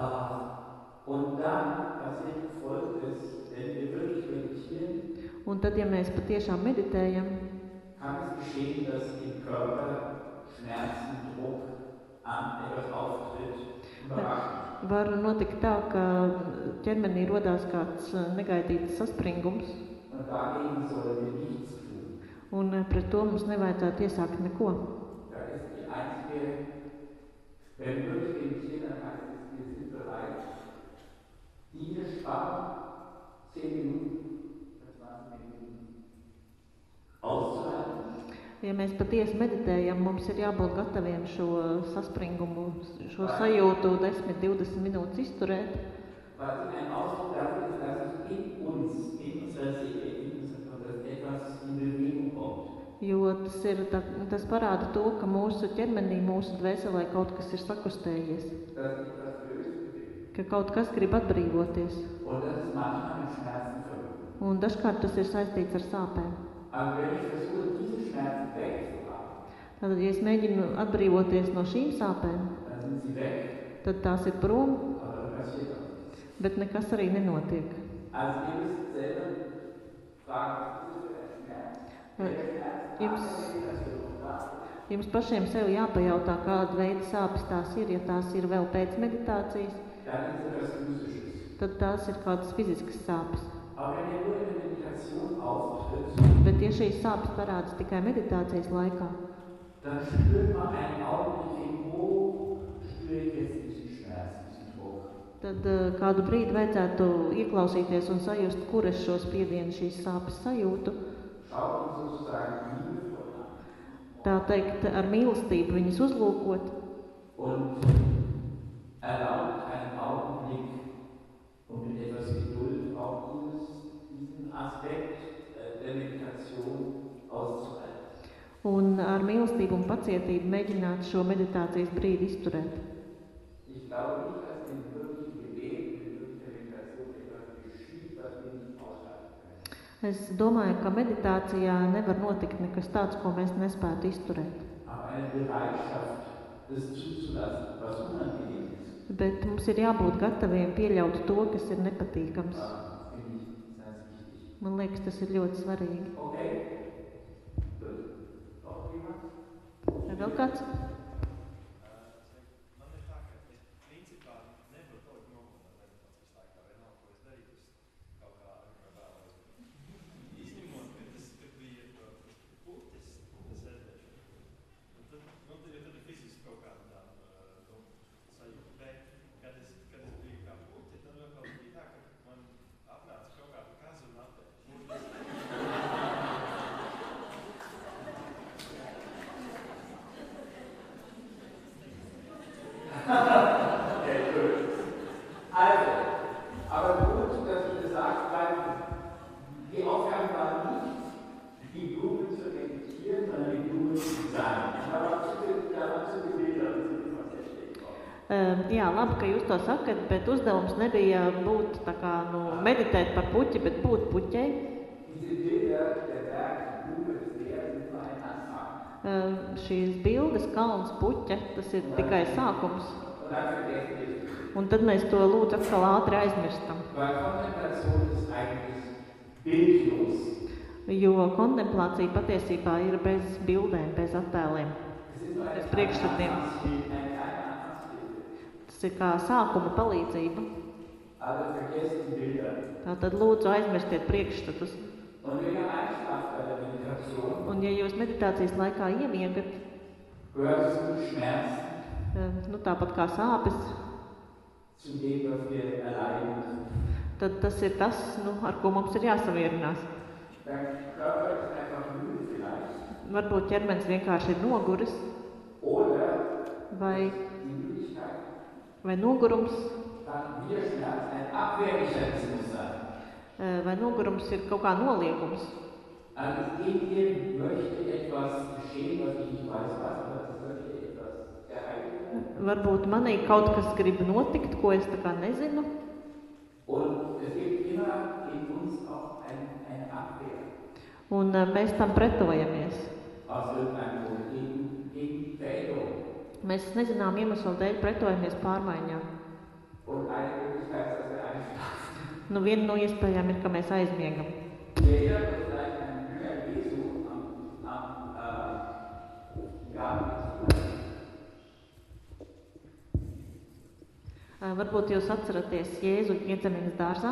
Und dann passiert Folgendes, wenn wir wirklich meditieren, Un tad, ja mēs patiešām meditējam, kann es geschehen, dass im Körper Schmerzen, Druck, etwas auftritt, überraschend. var notikt tā, ka ķermenī rodās kāds negaidīts saspringums, Und dagegen sollen wir nichts tun. un pret to mums nevajadzētu iesākt neko. Da ist die einzige, wenn wir wirklich meditieren, dann heißt es, wir sind bereit, diese Spannung 10 Minuten, 20 Minuten auszuhalten. Ja mēs patiesi meditējam, mums ir jābūt gataviem šo saspringumu, šo sajūtu 10-20 minūtes izturēt. Was ein Ausdruck dafür ist, dass in uns, in unserer Seele, in unserem Körper, dass etwas in Bewegung kommt. Jo tas parāda to, ka mūsu ķermenī, mūsu dvēselē kaut kas ir sakustējies, Dass etwas löst will. ka kaut kas grib atbrīvoties. Und das ist manchmal mit Schmerzen verbunden. Un dažkārt tas ir saistīts ar sāpēm. Aber wenn ich versuche, diese Schmerzen wegzuhaben, Tātad, ja es mēģinu atbrīvoties no šīm sāpēm, dann sind sie weg, tad tās ir prom, aber dann passiert auch nichts. bet nekas arī nenotiek. Also ihr müsst selber fragen, was ist das für ein Schmerz? Welcher Schmerz Jums, nach der Meditation da? jums pašiem sev jāpajautā, kāda veida sāpes tās ir. Ja tās ir vēl pēc meditācijas, Dann ist etwas Physisches. tad tās ir kādas fiziskas sāpes. Aber wenn ihr nur in der Meditation auftritt, Bet ja šīs sāpes parādas tikai meditācijas laikā, dann spürt man einen Augenblick, wo spüre ich jetzt diesen Schmerz, diesen Druck. tad kādu brīdi vajadzētu ieklausīties un sajust, kur es šo spiedienu, šīs sāpes sajūtu. Schaut ihn sozusagen liebevoll an. Tā teikt, ar mīlestību viņas uzlūkot Und erlaubt einen Augenblick und mit etwas Geduld auch diesen Aspekt der Meditation auszuhalten. un ar mīlestību un pacietību mēģināt šo meditācijas brīdi izturēt. Ich glaube nicht, dass im wirklichen Gebet, in wirklicher Meditation etwas geschieht, was wir nicht aushalten können. Es domāju, ka meditācijā nevar notikt nekas tāds, ko mēs nespētu izturēt. Aber eine Bereitschaft, das zuzulassen, was unangenehm ist, Bet mums ir jābūt gataviem pieļaut to, kas ir nepatīkams. finde ich ganz wichtig. Man liekas, tas ir ļoti svarīgi. Okay? Gut. Noch jemand? Vai vēl kāds? Man ir tā, ka es principā nevaru to nomonāt meditācijas laikā. Vienalga, ko es darītu, es kaut kā agrāk vēlēju. Izņemot, ka tas bija tas putis, tas sēdēšana. Tad ir fiziski kaut kāda sajūta. Bet, kad es biju kā puti, tad vēl bija tā, ka man apnāca kaut kāda kaza un apēta. Okay, gut. Also, aber gut, dass ich das sage, weil die Aufgabe war nicht, die Blumen zu meditieren, sondern die Blumen zu sein. Da war zu viel Bilder, das ist immer sehr schlecht. Jā, labi, ka jūs to sakat, bet uzdevums nebija būt tā kā, meditēt par puķi, bet būt puķei. Diese Bilder, der Berg, die Blume, das Meer, sind nur ein Anfang. Šīs bildes, kalns, puķe, tas ir tikai sākums. dann vergessen wir es. Un tad mēs to lūdzu atkal ātri aizmirstam. Weil Kontemplation ist eigentlich bildlos. Jo kontemplācija patiesībā ir bez bildēm, bez attēliem, Es ist nur eine bez priekšstatiem. eine kleine Anfangshilfe. Tas ir kā sākuma palīdzība. Aber vergesst die Bilder. Tātad lūdzu aizmirstiet priekšstatus. Und wenn ihr einschlaft bei der Meditation, Un ja jūs meditācijas laikā iemiegat, gehört es zum Schmerz, tāpat kā sāpes, zu dem, was wir erleiden müssen. tad tas ir tas, ar ko mums ir jāsavierinās. Dein Körper ist einfach müde vielleicht. Varbūt ķermenis vienkārši ir noguris, Oder vai die Müdigkeit nogurums, kann wieder Schmerz ein Abwehrmechanismus sein. vai nogurums ir kaut kā noliegums. Also in dir möchte etwas geschehen, was ich nicht weiß, aber es möchte etwas erreicht werden. Varbūt manī kaut kas grib notikt, ko es tā kā nezinu. Und es gibt immer in uns auch eine Abwehr Un mēs tam pretojamies. aus irgendeinem Grund gegen Veränderung. Mēs nezinām iemeslu dēļ pretojamies pārmaiņām. Und eine Möglichkeit ist, dass wir einschlafen. Viena no iespējām ir, ka mēs aizmiegam. Wir erinnern uns vielleicht an den Jünger Jesu am Garten. Varbūt jūs atceraties Jēzu Ģedzemenes dārzā.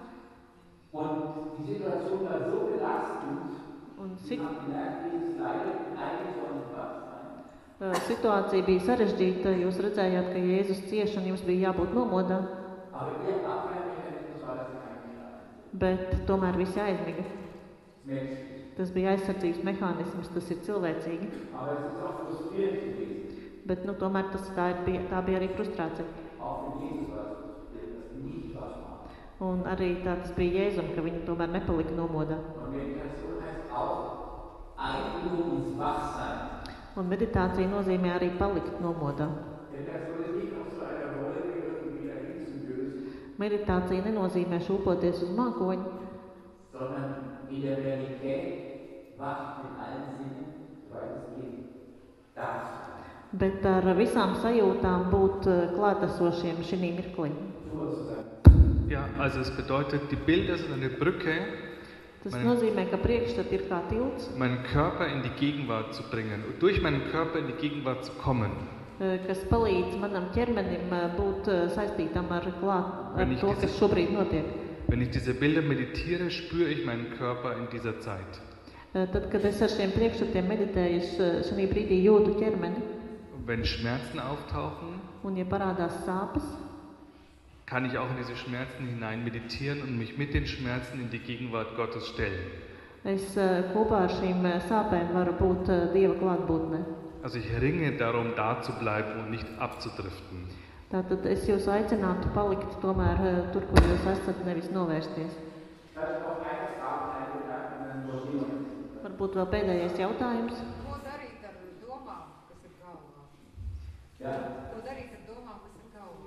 Und die Situation war so belastend, Un Sie haben gemerkt, dieses Leiden eigentlich von dem Wasser. situācija bija sarežģīta. Jūs redzējāt, ka Jēzus cieš un jums bija jābūt nomodā, Aber Ihr Abwehrmechanismus war, dass Sie eingeschlafen bet tomēr visi aizmiga. sind. Menschlich. Tas bija aizsardzības mehānisms, tas ir cilvēcīgi. Aber es ist auch frustrierend gewesen. Bet tomēr tā bija arī frustrācija. Auch für Jesus war es frustrierend, dass Sie nicht wach waren. Un arī tas bija Jēzum, ka viņi tomēr nepalika nomodā. Und Meditation heißt auch Einübung ins Wachsein. Un meditācija nozīmē arī palikt nomodā. Meditation ist nicht auf so einer Rolle irgendwie dahin zu lösen, Meditācija nenozīmē šūpoties uz mākoņu, sondern in der Realität wach mit allen Sinnen, soweit es geht, da zu sein. bet ar visām sajūtām būt klātesošiem šī mirklī. Nur zusammen. Ja, also es bedeutet, die Bilder sind eine Brücke, Tas nozīmē, ka priekšstats ir kā tilts, meinen Körper in die Gegenwart zu bringen und durch meinen Körper in die Gegenwart zu kommen. kas palīdz manam ķermenim būt saistītam ar to, kas šobrīd notiek. Wenn ich diese Bilder meditiere, spüre ich meinen Körper in dieser Zeit. Tad, kad es ar šiem priekšstatiem meditēju, es šajā brīdī jūtu ķermeni, Und wenn Schmerzen auftauchen, un ja parādās sāpes, kann ich auch in diese Schmerzen hinein meditieren und mich mit den Schmerzen in die Gegenwart Gottes stellen. es kopā ar šīm sāpēm varu būt Dieva klātbūtnē. Also ich ringe darum, da zu bleiben und nicht abzudriften. Tātad es jūs aicinātu palikt tomēr tur, kur jūs esat, nevis novērsties. Vielleicht auch eine Frage, eine Gedanke, dann muss jemand. Varbūt vēl pēdējais jautājums. Ko darīt ar domām, kas ir galvā? Ja? Ko darīt ar domām, kas ir galvā?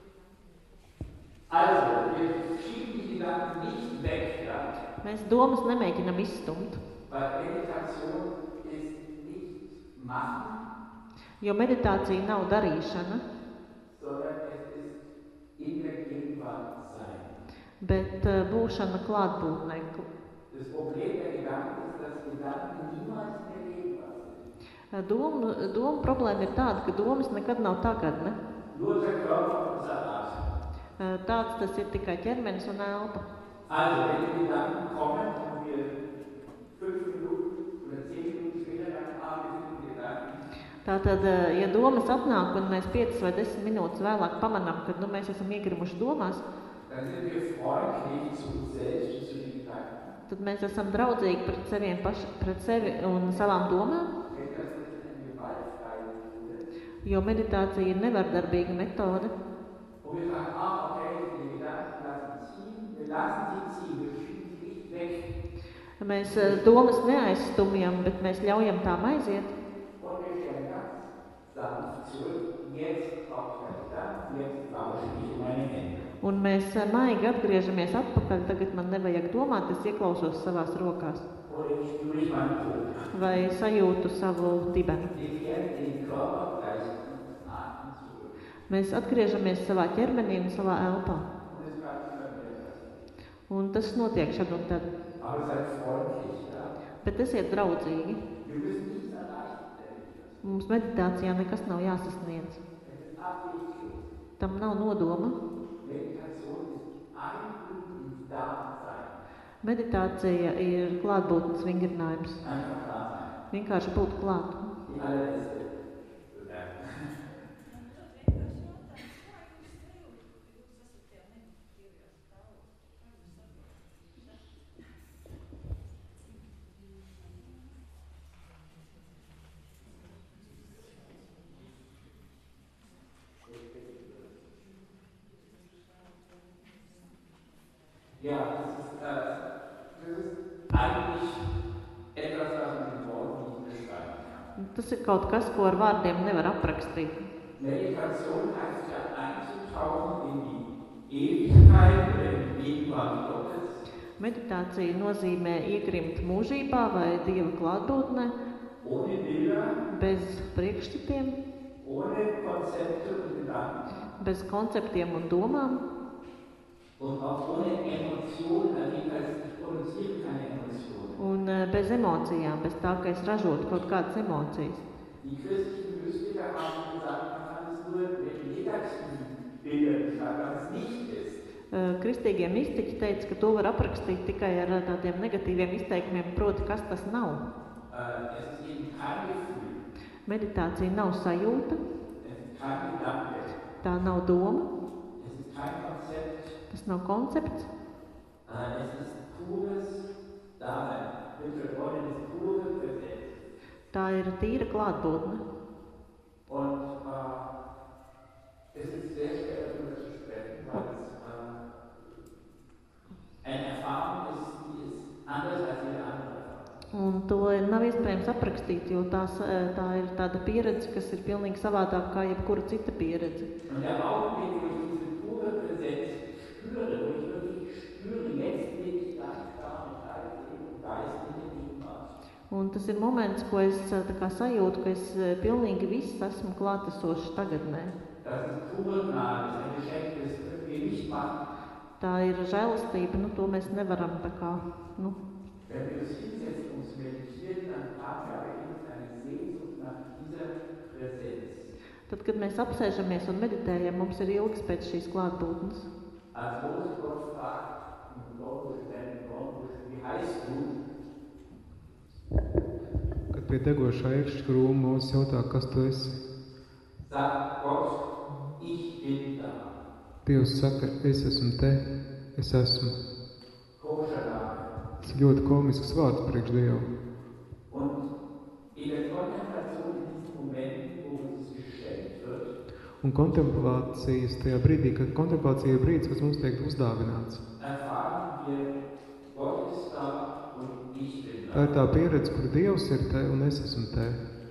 Also, wir schieben die Gedanken nicht weg, ja? Mēs domas nemēģinam izstumt, Weil Meditation ist nicht machen, jo meditācija nav darīšana, sondern es ist in der Gegenwart sein. bet būšana klātbūtnē. Das Problem der Gedanken ist, dass Gedanken niemals in der Gegenwart sind. Doma problēma ir tāda, ka domas nekad nav tagadne. Nur der Körper und unser Atem. Tāds tas ir tikai ķermenis un elpa. Also, wenn die Gedanken kommen und wir 5 Minuten oder 10 Minuten später dann wir sind in Gedanken, Tātad, ja domas atnāk un mēs 5 vai 10 minūtes vēlāk pamanām, ka mēs esam iegrimuši domās, dann sind wir freundlich zu uns selbst und zu den Gedanken. tad mēs esam draudzīgi pret sevi un savām domām, Meditation ist eine gewaltfreie Methode. jo meditācija ir nevardarbīga metode. Und wir sagen, okay, die Gedanken lassen ziehen, wir lassen sie ziehen, wir schieben sie nicht weg. Mēs domas neaizstumjam, bet mēs ļaujam tām aiziet. Und wir stellen ganz sanft zurück, jetzt brauche ich keine Gedanken, jetzt lausche ich in meine Hände. Un mēs maigi atgriežamies atpakaļ, tagad man nevajag domāt, es ieklausos savās rokās. Oder ich spüre ich meinen Po. Vai sajūtu savu dibenu. Wir kehren in den Körper gleich des Atems zurück. Mēs atgriežamies savā ķermenī un savā elpā. Und es bleibt immer wieder passieren. Un tas notiek šad un tad. Aber seid freundlich, ja. Bet esiet draudzīgi. Wir müssen nichts erreichen, Meditation. Mums meditācijā nekas nav jāsasniedz. Es ist Abhängigkeit. Tam nav nodoma. Meditation ist Einüben im Dasein. Meditācija ir klātbūtnes vingrinājums. Einfach da sein. Vienkārši būt klāt. Die allerletzte Bemerkung. Ja, das ist eigentlich etwas, was man mit Worten nicht beschreiben kann. Tas ir kaut kas, ko ar vārdiem nevar aprakstīt. Meditation heißt ja einzutauchen in die Ewigkeit oder in die Gegenwart Gottes, Meditācija nozīmē iekrimt mūžībā vai Dieva klātbūtnē, ohne Bilder, bez priekšstatiem, ohne Konzepte und Gedanken bez konceptiem un domām, und auch ohne Emotionen. Also ich produziere keine Emotionen. un bez emocijām, bez tā, ka es ražotu kaut kādas emocijas. Die christlichen Mystiker haben gesagt, man kann es nur mit negativen Bildern beschreiben, was es nicht ist. Kristīgie mistiķi teica, ka to var aprakstīt tikai ar tādiem negatīviem izteikumiem, proti, kas tas nav. Es ist eben kein Gefühl, Meditācija nav sajūta, es ist kein Gedanke, tā nav doma, es ist kein Konzept, tas nav koncepts, es ist pures Dasein. Wir wollen es pure Präsenz. tā ir tīra klātbūtne. Und es ist sehr schwer darüber zu sprechen, weil es eine Erfahrung ist, die ist anders als jede andere Erfahrung. Un to nav iespējams aprakstīt, jo tā ir tāda pieredze, kas ir pilnīgi savādāk kā jebkura cita pieredze. Und der Augenblick, wo ich diese pure Präsenz spüre, wo ich wirklich spüre, jetzt bin ich ganz klar mit Geist und Geist in der Gegenwart. Un tas ir moments, ko es tā kā sajūtu, ka es pilnīgi viss esmu klātesošs tagadnē. Das ist pure Gnade, das ist ein Geschenk, das können wir nicht machen. Tā ir žēlastība, to mēs nevaram tā kā, Wenn wir uns hinsetzen und meditieren, dann haben wir aber eben eine Sehnsucht nach dieser Präsenz. Tad, kad mēs apsēžamies un meditējam, mums ir ilgs pēc šīs klātbūtnes. Als Mose Gott fragt, wie heißt du? Kad pie degošā iekšķkrūma Mūzes jautā, kas tu esi? Sagt Gott, ich bin da. Dievs saka, es esmu te, es esmu. Tas ir ļoti komisks vārds priekš Dievu. Un kontemplācijas tajā brīdī, kad kontemplācija ir brīdis, kas mums tiek uzdāvināts. Tā ir tā pieredze, kur Dievs ir te un es esmu te.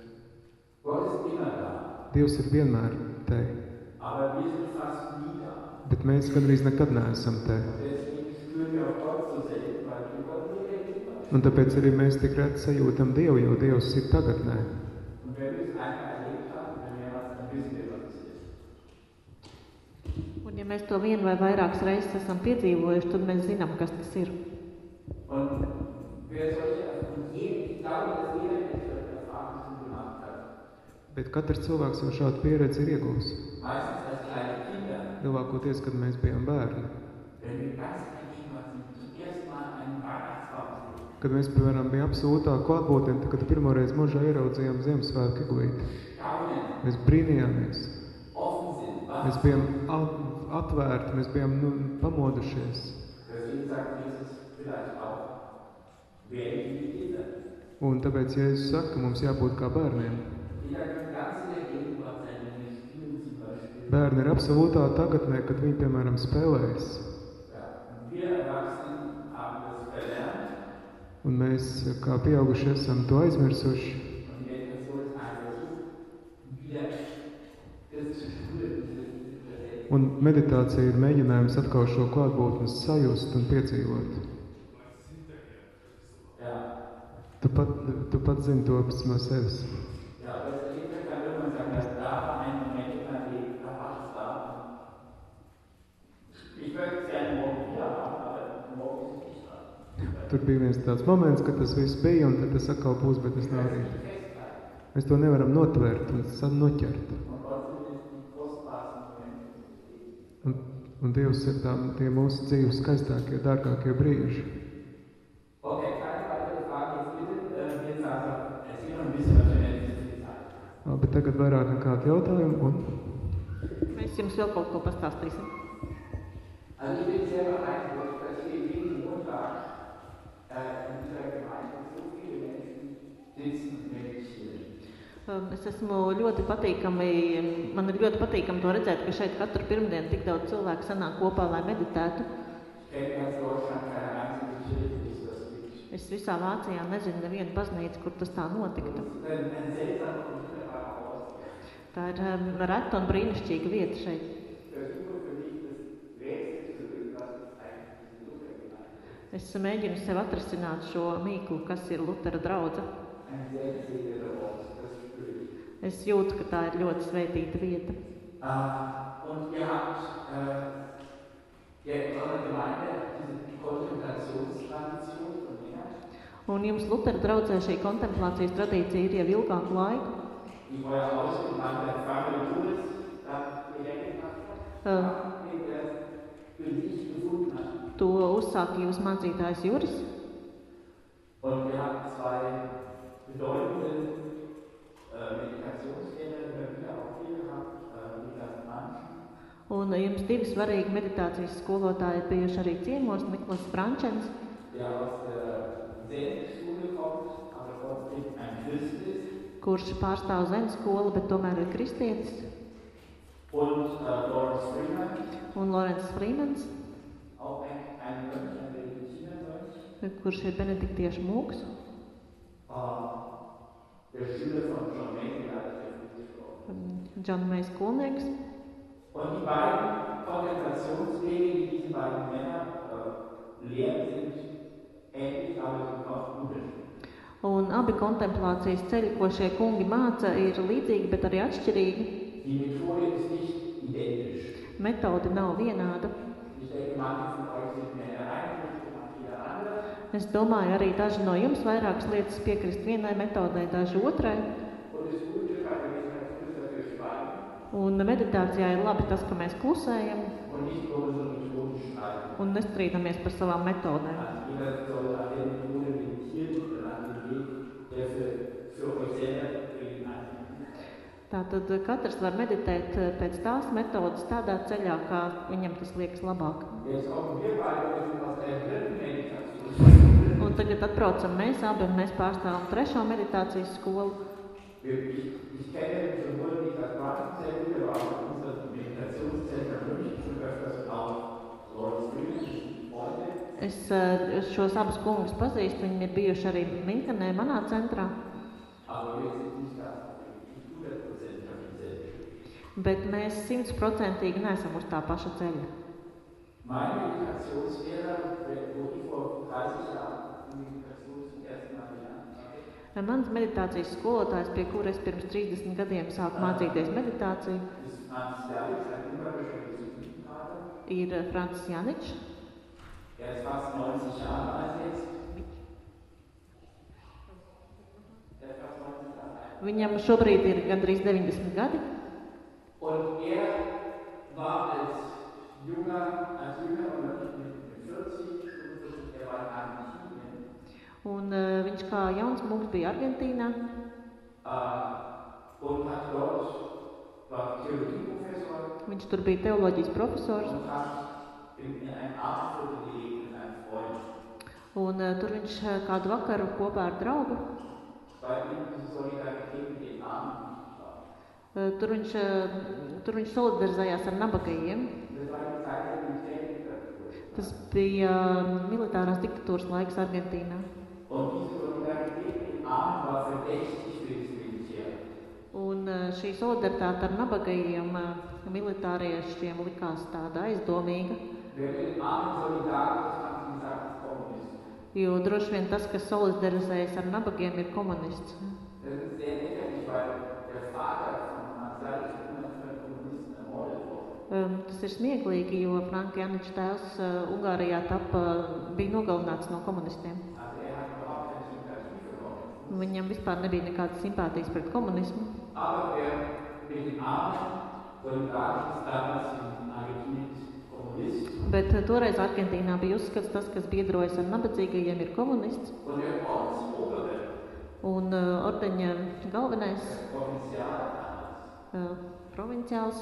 Dievs ir vienmēr te. Bet mēs gandrīz nekad neesam te. Un tāpēc arī mēs tik reti sajūtam Dievu, jo Dievs ir tagadnē. Un ja mēs to vienu vai vairākas reizes esam piedzīvojuši, tad mēs zinām, kas tas ir. Bet katrs cilvēks jau šādu pieredzi ir iegūs. Lielākoties, kad mēs bijām bērni. Kad mēs, piemēram, bijām absolūtā klātbūtnē, kad pirmoreiz mūžā ieraudzījām Ziemassvētku eglīti. Mēs brīnījāmies. Mēs bijām atvērti, mēs bijām pamodušies. Un tāpēc Jēzus saka, mums jābūt kā bērniem. Bērni ir absolūtā tagadnē, kad viņi, piemēram, spēlējas. Un mēs, kā pieauguši, esam to aizmirsuši. Un meditācija ir mēģinājums atkal šo klātbūtnes sajust un piedzīvot. Tu pat zini to no sevis. tur bija viens tāds moments, ka tas viss bija, un tad tas atkal būs, bet tas nav rīt. Mēs to nevaram notvērt un noķert. Un Dievs ir tie mūsu dzīves skaistākie, dārgākie brīži. Okay, keine weitere Frage jetzt bitte. Jetzt also, es geht noch ein bisschen, was wir nicht viel Zeit. Bet tagad vairāk nekādi jautājumi, un Mēs jums vēl kaut ko pastāstīsim. Also ich bin sehr beeindruckt, dass hier jeden Montag in dieser Gemeinde so viele Menschen sitzen und meditieren. Es esmu ļoti patīkami, man ir ļoti patīkami to redzēt, ka šeit katru pirmdienu tik daudz cilvēku sanāk kopā, lai meditētu. Ich kenne ganz Deutschland keine einzige Kirche, die es das gibt. Es visā Vācijā nezinu nevienu baznīcu, kur tas tā notiktu. Ein seltsamer und wunderbarer Ort. Tā ir reta un brīnišķīga vieta šeit. Ich versuche für mich das Rätsel zu lösen, was ist eigentlich diese Luthergemeinde. Es mēģinu sev atrisināt šo mīklu, kas ir Lutera draudze. Ein sehr gesegneter Ort, das spüre ich. Es jūtu, ka tā ir ļoti svētīta vieta. Und ihr habt in eurer Gemeinde diese Kontemplationstradition von länger. Un jums Lutera draudzē šī kontemplācijas tradīcija ir jau ilgāku laiku. Die euer ausgebrannter Pfarrer Juris da gelenkt hat, den er für sich gefunden hat. To uzsāka jūs mācītājs Juris. Und ihr habt zwei bedeutende Meditationslehrer wieder auch hier gehabt, Niklas Branchen. Un jums divi svarīgi meditācijas skolotāji ir bijuši arī ciemos, Niklas Brančens, Der aus der Zen-Schule kommt, aber trotzdem ein Christ ist. kurš pārstāv Zen skolu, bet tomēr ir kristietis, Und Lawrence Freeman, un Lorenz Freemans, auch ein Mönch, ein Benediktinermönch. kurš ir benediktiešu mūks, Der Schüler von John Mason, der hat ja gesprochen. John Mays skolnieks. Und die beiden Kontemplationswege, die diese beiden Männer lehren, sind ähnlich, aber sind auch unterschiedlich. Un abi kontemplācijas ceļi, ko šie kungi māca, ir līdzīgi, bet arī atšķirīgi. Die Methode ist nicht identisch. Metode nav vienāda. Ich denke, manche von euch sind mehr der eine Richtung, manche der andere. Es domāju, arī daži no jums vairākas lietas piekrist vienai metodei, daži otrai. Und das Gute bei der Meditation ist, dass wir schweigen Un meditācijā ir labi tas, ka mēs klusējam und nicht über unsere Methoden streiten. un nestrīdamies par savām metodēm. Also jeder soll an der Methode meditieren oder an dem Weg, der für euch selber einzig ist. Tātad katrs var meditēt pēc tās metodas tādā ceļā, kā viņam tas liekas labāk. Jetzt kommen wir beide aus der dritten Meditation. Un tagad atbraucam mēs abi un mēs pārstāvam trešo meditācijas skolu. Ich kenne sowohl Niklas Branchen sehr gut, aber auch unser Meditationszentrum München schon öfters auch Lawrence Freeman, Freunde. Es šos abus kungus pazīstu, viņi ir bijuši arī Minkenē, manā centrā. Aber wir sind nicht da, nicht 100% auf demselben Weg. Bet mēs 100% neesam uz tā paša ceļa. Mein Meditationslehrer, wo ich vor 30 Jahren die Meditation zum ersten Mal gelernt habe, Mans meditācijas skolotājs, pie kura es pirms 30 gadiem sāku mācīties meditāciju, ist Franz Janic, ein ungarischer Jesuitenpater. ir Francis Janičs. Er ist fast 90 Jahre alt jetzt. Er ist fast 90 Jahre alt. Viņam šobrīd ir gandrīz 90 gadi. Und er war als Jünger oder nicht mit 40, er war in Argentinien. Un viņš kā jauns mūks bija Argentīnā. Und hat dort, war Theologieprofessor Viņš tur bija teoloģijas profesors. und hat in einem Abendviertel gelebt mit einem Freund. Un tur viņš kādu vakaru kopā ar draugu. Bei ihm diese Solidarität mit den Armen nicht war. Tur viņš solidarizējās ar nabagajiem. Das war die Zeit der Militärdiktatur. Tas bija militārās diktatūras laiks Argentīnā. Und diese Solidarität mit den Armen war verdächtig für das Militär. Un šī solidaritāte ar nabagajiem militāriešiem likās tāda aizdomīga. Wer mit den Armen solidarisch ist, haben sie gesagt, ist Kommunist. Jo droši vien tas, kas solidarizējas ar nabagiem, ir komunists. Das ist sehr lächerlich, weil der Vater von Marcel ist von Kommunisten ermordet worden. Tas ir smieklīgi, jo Franka Janiča tēvs Ungārijā bija nogalināts no komunistiem. Also hat überhaupt keine Sympathie für Kommunismus. Viņam vispār nebija nekādas simpātijas pret komunismu. Aber mit dem Armen Bolivarus damals in Argentinien Kommunist. Bet toreiz Argentīnā bija uzskats tas, kas biedrojas ar nabadzīgajiem, ir komunists. Und der Ordensobere, Un ordeņa galvenais Provinzial damals, provinciāls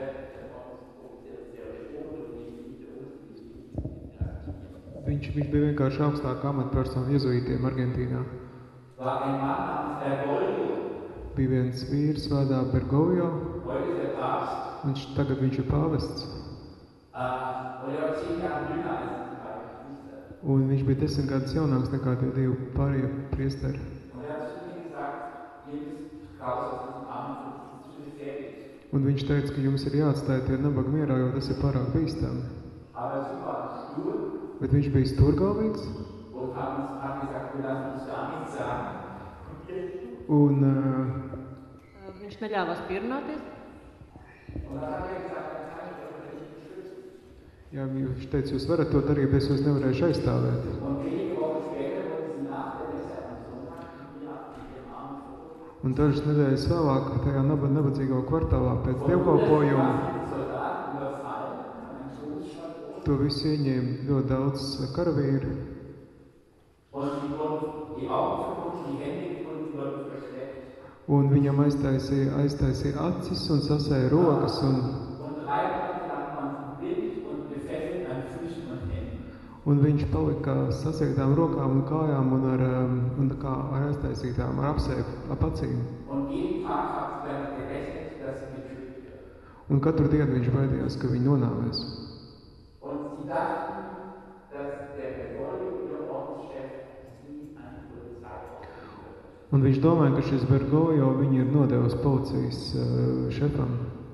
Viņš bija vienkārši augstākā amatpersona jezuītiem Argentīnā. war ein Mann namens Bergoglio. Bija viens vīrs vārdā Bergoglio, Heute ist er Papst. Viņš ir pāvests. Und er war 10 Jahre jünger als die beiden Priester. Un viņš bija 10 gadus jaunāks nekā tie divi pārējie priesteri. Und er hat zu mir gesagt, jedes raus aus diesem armen Fluss, das ist zu gefährlich. Un viņš teica, ka jums ir jāatstāj tie nabaga mierā, jo tas ir pārāk bīstami. Aber sie war stur Bet viņš bija stūrgalvīgs. und haben gesagt, wir lassen uns gar nichts sagen. Un viņš neļāvās pierunāties. Und dann hat er gesagt, dann kann ich euch nicht beschützen. jā, viņš teica, jūs varat to darīt, bet es jūs nevarēšu aizstāvēt. Und wenige Wochen später wurden sie nach der Messe am Sonntag hier mit dem armen Volk. Un dažas nedēļas vēlāk tajā nabadzīgo kvartālā pēc dievkalpojuma Soldaten überfallen, ein Todesschlag. to visu ieņēma ļoti daudz karavīru. Und sie wurden die Augen verbunden, die Hände gebunden, wurden versteckt. Un viņam aiztaisīja acis un sasēja rokas. Und 3 Monate lang waren sie blind und gefesselt an Füßen und Händen. Un viņš palika sasiegtām rokām un kājām un ar aiztaisītām, ar apacīm. Und jeden Tag haben sie damit gerechnet, dass sie getötet werden. Un katru dienu viņš baidījās, ka viņi nonāvēs. Und sie dachten, dass der Bergoglio, ihr Ordenschef, sie an die Polizei aufgeben wird. Un viņš domāja, ka šis Bergoglio viņu ir nodevis policijas šefam.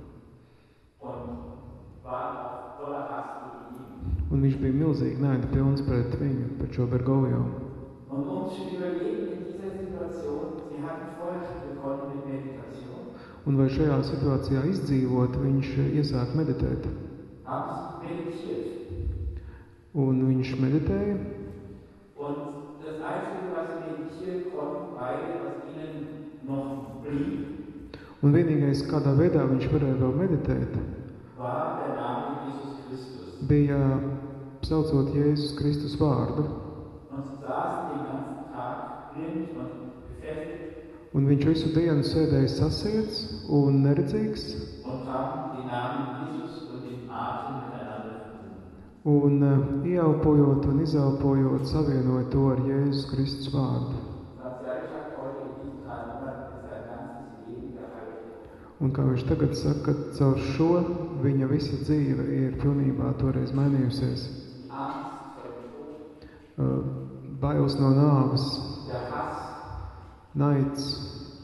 Und war auch voller Hass gegen ihn. Un viņš bija milzīgi naida pilns pret viņu, pret šo Bergoglio. Und um zu überleben in dieser Situation, sie hatten vorher schon begonnen mit Meditation, Un vai šajā situācijā izdzīvot, viņš iesāk meditēt. haben sie meditiert. Un viņš meditēja. Und das Einzige, was sie meditieren konnten, beide, was ihnen noch blieb, Un vienīgais, kādā veidā viņš varēja vēl meditēt, war der Name Jesus Christus. bija saucot Jēzus Kristus vārdu. Und sie saßen den ganzen Tag blind und gefesselt Un viņš visu dienu sēdēja sasiets un neredzīgs und haben den Namen Jesus und den Atem miteinander verbunden. un ieelpojot un izelpojot savienoja to ar Jēzus Kristus vārdu. Ganz ehrlich gesagt, heute in diesen 3 Monaten ist sein ganzes Leben geheilt. Un kā viņš tagad saka, caur šo viņa visa dzīve ir pilnībā toreiz mainījusies. Die Angst vor dem Tod, Bailes no nāves, der Hass. naids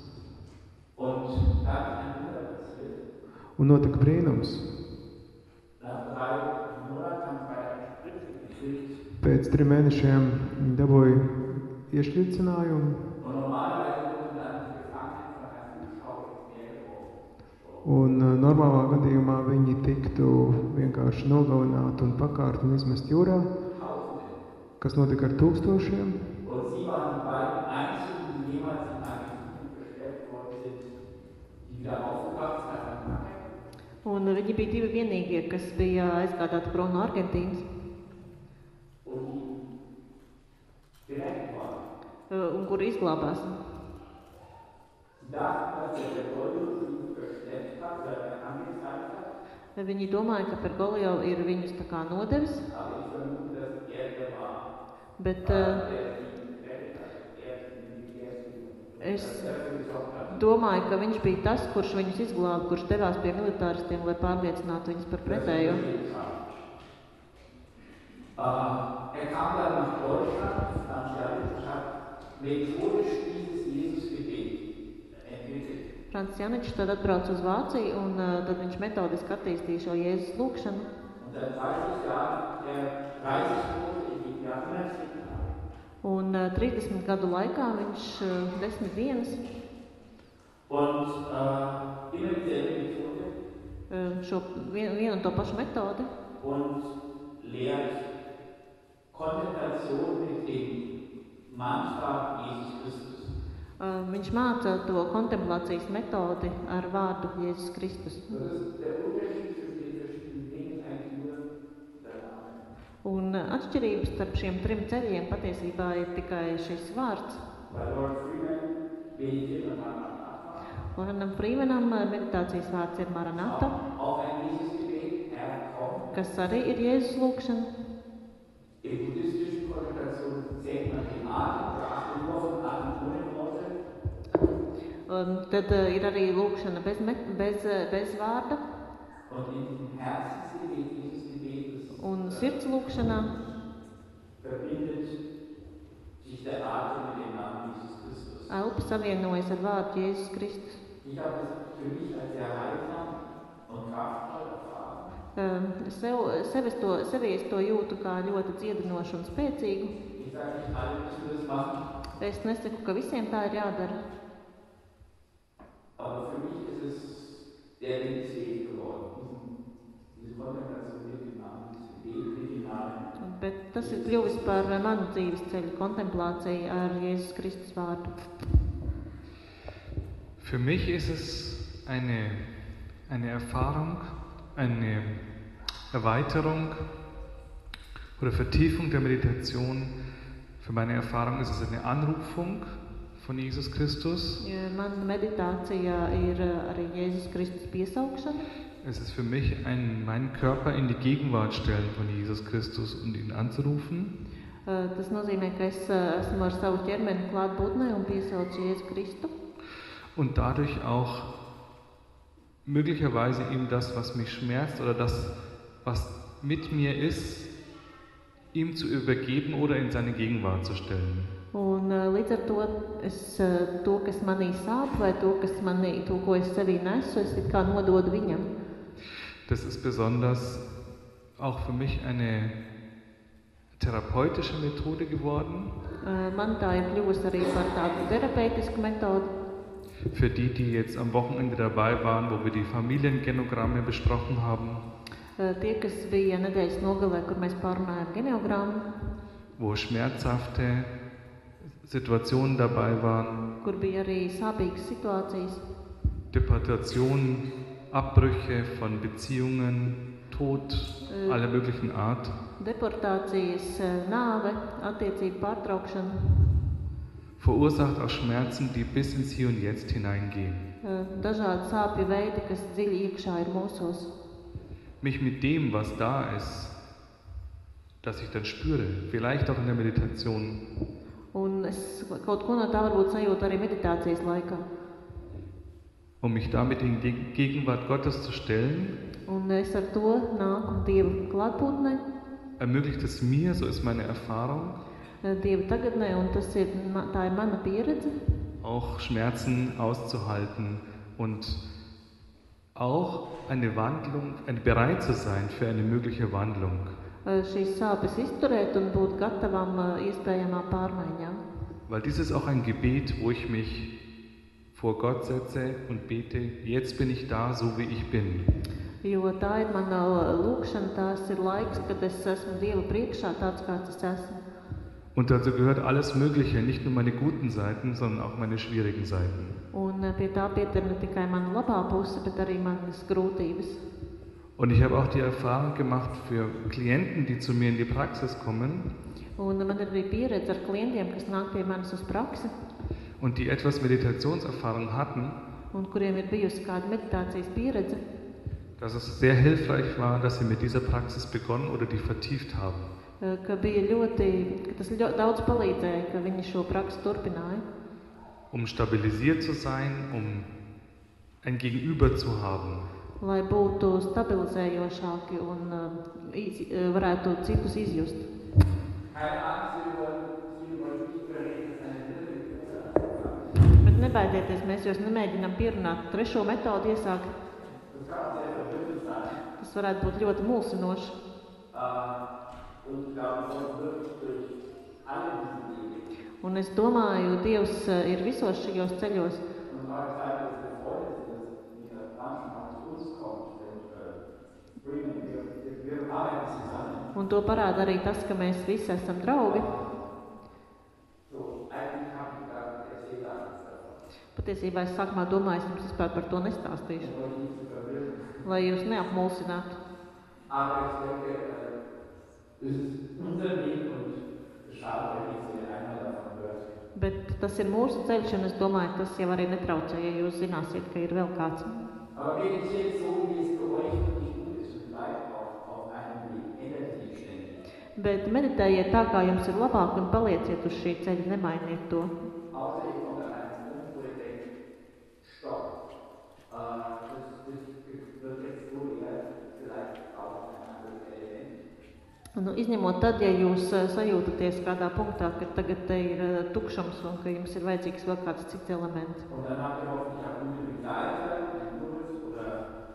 Und dann ein Wunder passiert. un notika brīnums. Nach 3 Monaten haben sie eine Spritze gekriegt. Pēc 3 mēnešiem viņi dabūja iešķircinājumu. Und normalerweise wurden dann die Gefangenen von einem Zuschauer ins Meer geworfen. Un normālā gadījumā viņi tiktu vienkārši nogalināti un pakārti un izmest jūrā, Tausende. kas notika ar tūkstošiem. Und sie waren die beiden einzigen, die jemals in Argentinien versteckt worden sind, die wieder aufgewacht sind. Un viņi bija divi vienīgie, kas bija aizgādāti prom no Argentīnas Und die gerettet waren. un kuri izglābās. Sie dachten, dass der Bergoglio sie versteckt hat, weil er angezeigt hat. Viņi domāja, ka Bergoglio ir viņus tā kā nodevis, Aber ich vermute, dass der war. bet Der sie gerettet hat. Er es dafür gesorgt hat. domāju, ka viņš bija tas, kurš viņus izglāba, kurš devās pie militāristiem, lai pārliecinātu viņus par pretējo. Kam dann nach Deutschland, Franz Janič hat methodisch dieses Jesus-Gebet entwickelt. Frants Janičs tad atbrauca uz Vāciju, un tad viņš metodiski attīstīja šo Jēzus lūgšanu. Und seit 30 Jahren der 30 wurde in jedem Jahr 110 Tage. Un 30 gadu laikā viņš 10 dienas Und immer dieselbe Methode. šo vienu un to pašu metodi und lehrt Kontemplation mit dem Mantra Jesus Christus. Viņš māca to kontemplācijas metodi ar vārdu Jēzus Kristus. Das ist der Unterschied zwischen den verschiedenen Dingen eigentlich nur der Name. Un atšķirības starp šiem trim ceļiem patiesībā ir tikai šis vārds. Bei Lord Freeman meditiert man Maranatha. Lorenam Frīmenam meditācijas vārds ir Maranatha, Auch ein Jesusgebet, Herr, komm. kas arī ir Jēzus lūgšana. In buddhistischen Kontemplationen zählt man den Atem oder achtet nur von Atem ohne Worte. Tad ir arī lūgšana bez vārda. Und in diesem Herzensgebet, dieses Gebet, Un sirds lūgšanā verbindet sich der Atem mit dem Namen Jesus Christus. elpa savienojas ar vārdu Jēzus Kristus. Ich habe das für mich als sehr heilsam und kraftvoll erfahren. Sevi es to jūtu kā ļoti dziedinošu un spēcīgu. Ich sage nicht, alle müssen das machen, Es nesaku, ka visiem tā ir jādara. aber für mich ist es der Lebensweg geworden, diese Kontemplation mit dem Namen, dieses Gebet mit dem Namen. Bet tas ir kļuvis par manu dzīves ceļu kontemplāciju ar Jēzus Kristus vārdu. Für mich ist es eine Erfahrung, eine Erweiterung oder Vertiefung der Meditation. Für meine Erfahrung ist es eine Anrufung von Jesus Christus. Mana meditācija ir arī Jēzus Kristus piesaukšana. Es ist für mich meinen Körper in die Gegenwart stellen von Jesus Christus und ihn anzurufen. Tas nozīmē, ka es esmu ar savu ķermeni klātbūtnē un piesaucu Jēzu Kristu. Und dadurch auch möglicherweise ihm das, was mich schmerzt oder das, was mit mir ist, ihm zu übergeben oder in seine Gegenwart zu stellen. Un līdz ar to es to, kas manī sāp, vai to, ko es sevī nesu, es it kā nododu viņam. Das ist besonders auch für mich eine therapeutische Methode geworden. Man tā ir kļuvusi arī par tādu terapeitisku metodi. Für die jetzt am Wochenende dabei waren, wo wir die Familiengenogramme besprochen haben. Tie, kas bija nedēļas nogalē, kur mēs pārunājām geneogrammu. Wo schmerzhafte Situationen dabei waren. Kur bija arī sāpīgas situācijas. Deportationen, Abbrüche von Beziehungen, Tod aller möglichen Art. Deportācijas, nāve, attiecību pārtraukšana. Verursacht auch Schmerzen, die bis ins Hier und Jetzt hineingehen. Dažādi sāpju veidi, kas dziļi iekšā ir mūsos. Mich mit dem, was da ist, das ich dann spüre, vielleicht auch in der Meditation. Un es kaut ko no tā varbūt sajūtu arī meditācijas laikā. Um mich damit in die Gegenwart Gottes zu stellen, Un es ar to nāku Dieva klātbūtnē, ermöglicht es mir, so ist meine Erfahrung, Dieva tagadnē, un tā ir mana pieredze, auch Schmerzen auszuhalten und auch eine Wandlung, bereit zu sein für eine mögliche Wandlung. Šīs sāpes izturēt un būt gatavam iespējamām pārmaiņām. Weil dies ist auch ein Gebet, wo ich mich vor Gott setze und bete, jetzt bin ich da, so wie ich bin. Jo tā ir mana lūkšana, tās ir laiks, kad es esmu Dieva priekšā, tāds kāds es esmu. Und dazu gehört alles Mögliche, nicht nur meine guten Seiten, sondern auch meine schwierigen Seiten. Un pie tā pieter ne tikai mana labā puse, bet arī manas grūtības. Und ich habe auch die Erfahrung gemacht für Klienten, die zu mir in die Praxis kommen. Un man ir arī pieredze ar klientiem, kas nāk pie manis uz praksi. Und die etwas Meditationserfahrung hatten. Un kuriem ir bijusi kāda meditācijas pieredze. Dass es sehr hilfreich war, dass sie mit dieser Praxis begonnen oder die vertieft haben. Ka tas daudz palīdzēja, ka viņi šo praksi turpināja. Um stabilisiert zu sein, um ein Gegenüber zu haben. Lai būtu stabilizējošāki un varētu citus izjust. Bet nebaidieties, mēs jūs nemēģinām pierunāt trešo metodi iesākt. Tas varētu būt ļoti mulsinoši. Un es domāju, Dievs ir visos šajos ceļos. Un to parāda arī tas, ka mēs visi esam draugi. So, eigentlich habe ich gedacht, ich erzähle gar nichts davon. Patiesībā es sākumā domāju, es jums vispār par to nestāstīšu, Um euch nicht zu verwirren. lai jūs neapmulsinātu. Aber ich denke, es ist unser Weg und es schadet euch nichts, wenn ihr einmal davon hört. Bet tas ir mūsu ceļš, un es domāju, tas jau arī netraucē, ja jūs zināsiet, ka ir vēl kāds. Aber meditiert so, wie es für euch wirklich gut ist und bleibt auch auf einem Weg. Ändert sich ständig. Bet meditējiet tā, kā jums ir labāk, un palieciet uz šī ceļa, nemainiet to. Außer ihr kommt an einen Punkt, wo ihr denkt, stopp, das wird jetzt so eher vielleicht auch ein anderes Element. Nu, izņemot tad, ja jūs sajūtaties kādā punktā, ka tagad te ir tukšums un ka jums ir vajadzīgs vēl kāds cits elements. Und dann habt ihr hoffentlich auch gute Begleiter, einen Kurs oder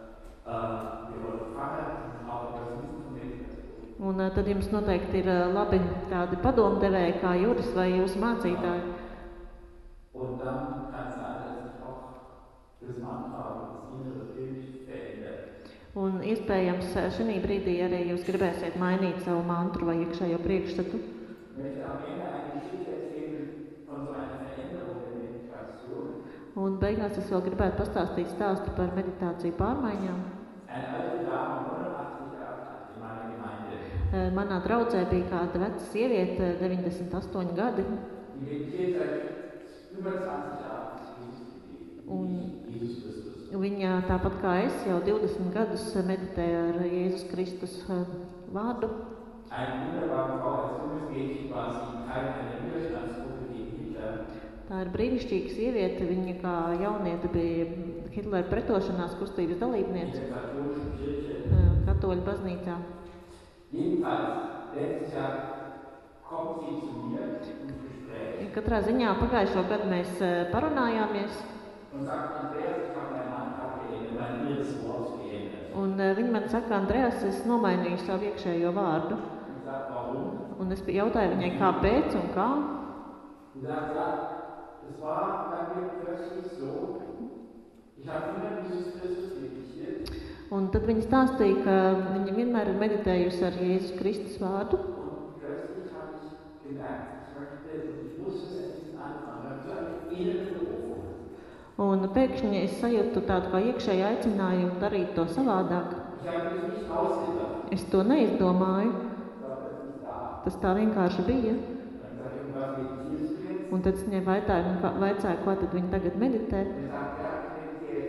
eure Pfarrer, auch das Wissen von Meditation. Un tad jums noteikti ir labi tādi padomdevēji kā Juris vai jūsu mācītāji. Und dann kann es sein, dass sich auch das Mantra und das innere Bild verändert. Un iespējams šī brīdī arī jūs gribēsiet mainīt savu mantru vai iekšējo priekšstatu. Ich möchte am Ende eine Geschichte erzählen von so einer Veränderung der Meditation. Un beigās es vēl gribētu pastāstīt stāstu par meditāciju pārmaiņām. Eine alte Dame, 89 Jahre alt, in meiner Gemeinde. Manā draudzē bija kāda veca sieviete, 98 gadi. Die meditiert seit über 20 Jahren das Jesusgebet, Jesus Christus. Viņa, tāpat kā es, jau 20 gadus meditē ar Jēzus Kristus vārdu. Eine wunderbare Frau, als junges Mädchen war sie Teil einer Widerstandsgruppe gegen Hitler. Tā ir brīnišķīga sieviete. Viņa kā jauniete bija Hitlera pretošanās kustības dalībniece In der katholischen Kirche. Katoļu baznīcā. Jedenfalls, letztes Jahr kommt sie zu mir ins Gespräch Katrā ziņā pagājušo gadu mēs parunājāmies, und sagt, Andreas, ich habe meinen Mann geändert, mein inneres Wort geändert. un viņa man saka, Andreas, es nomainīju savu iekšējo vārdu. Ich sage, warum? Un es jautāju viņai, kāpēc un kā. Sie sagt, ja, es war bei mir plötzlich so, ich habe immer Jesus Christus meditiert Un tad viņa stāstīja, ka viņa vienmēr ir meditējusi ar Jēzus Kristus vārdu. und plötzlich habe ich gemerkt, ich möchte, und ich wusste es erst diesen Anfang, ich habe so eine innere Berufung. Un pēkšņi es sajūtu tādu kā iekšēju aicinājumu darīt to savādāk. Ich habe das nicht ausgedacht, Es to neizdomāju, sondern es ist da. tas tā vienkārši bija. Dann sage ich, was meditierst du jetzt? Un tad es viņai vaicāju, ko tad viņa tagad meditē. Und er sagt, ja, ich meditiere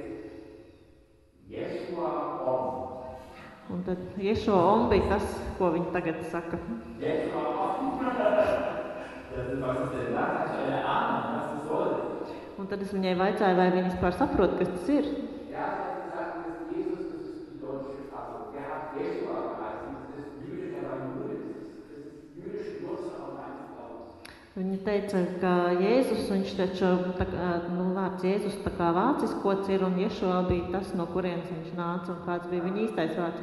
jetzt Jeshua Om. Un tad Ješo Om bija tas, ko viņa tagad saka. Jeshua Om. Das ist, was ist denn das? Hast du eine Ahnung, was das soll? Un tad es viņai vaicāju, vai viņa vispār saprot, kas tas ir. Ja, sie hat gesagt, dass Jesus, das ist die deutsche, also der hat Jeshua geheißen, das ist jüdisch, aber nur, das ist jüdische Wurzel aus meines Glaubens. Viņa teica, ka Jēzus, viņš taču, vārds Jēzus tā kā vāciskots ir, un Ješo bija tas, no kurienes viņš nāca, un kāds bija viņa īstais vārds.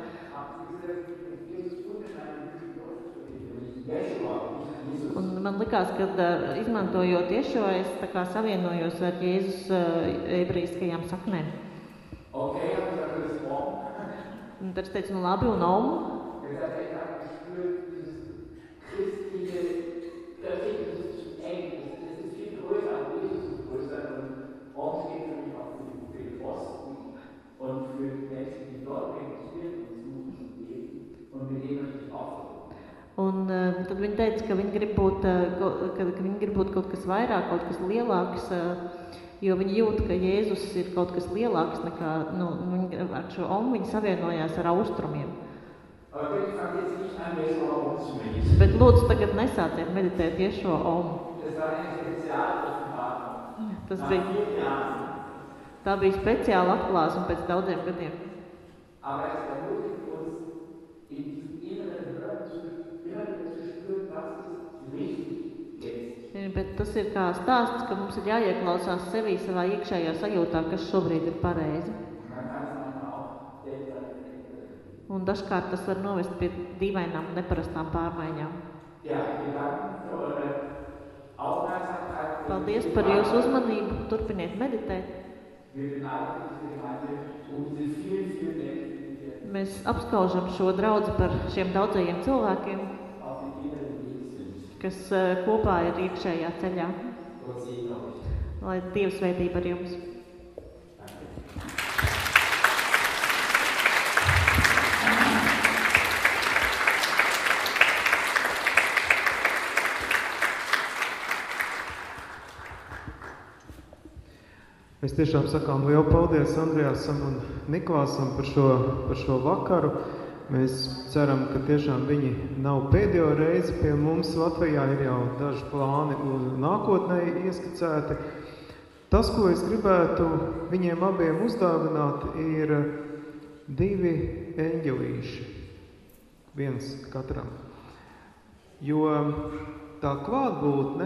Un man likās, ka izmantojot Ješo, es tā kā savienojos ar Jēzus ebrejiskajām saknēm. Okay, habe ich aber das Om. Un tad es teicu, nu labi, un Om. Er sagt, ich habe gespürt, dieses christliche, plötzlich ist es zu eng, es ist viel größer, aber Jesus ist größer. Und Om steht für mich auch für den Osten und für Menschen, die dort meditieren und suchen und leben. Und mit denen möchte ich auch verbunden. Un tad viņa teica, ka viņa grib būt kaut kas vairāk, kaut kas lielāks, jo viņa jūt, ka Jēzus ir kaut kas lielāks nekā, ar šo Om viņa savienojās ar austrumiem. Aber bitte fangt jetzt nicht an, Jeshua Om zu meditieren. Bet lūdzu tagad nesāciet meditēt Ješo Om. Das war eine Spezialoffenbarung. Tas Nach bija, 4 Jahren. tā bija speciāla atklāsme pēc daudziem gadiem. Aber es ermutigt uns, in diesem inneren Hören immer wieder zu spüren, was ist richtig jetzt. Bet tas ir kā stāsts, ka mums ir jāieklausās sevī savā iekšējā sajūtā, kas šobrīd ir pareizi. Man kann es manchmal auch seltsam erkennen. Un dažkārt tas var novest pie dīvainām, neparastām pārmaiņām. Ja, wir danken für eure Aufmerksamkeit. Paldies par jūsu uzmanību. Turpiniet meditēt. Wir beneiden diese Gemeinde um diese vielen, vielen Menschen, die wir mēs apskaužam šo draudzi par šiem daudzajiem cilvēkiem, kas kopā ir iekšējā ceļā. Lai Dieva svētība ar jums. Mēs tiešām sakām lielu paldies Andrejasam un Niklāsam par šo vakaru. Mēs ceram, ka tiešām viņi nav pēdējo reizi pie mums. Latvijā ir jau daži plāni nākotnē ieskicēti. Tas, ko es gribētu viņiem abiem uzdāvināt, ir 2 eņģelīši. Viens katram. Jo tā klātbūtne,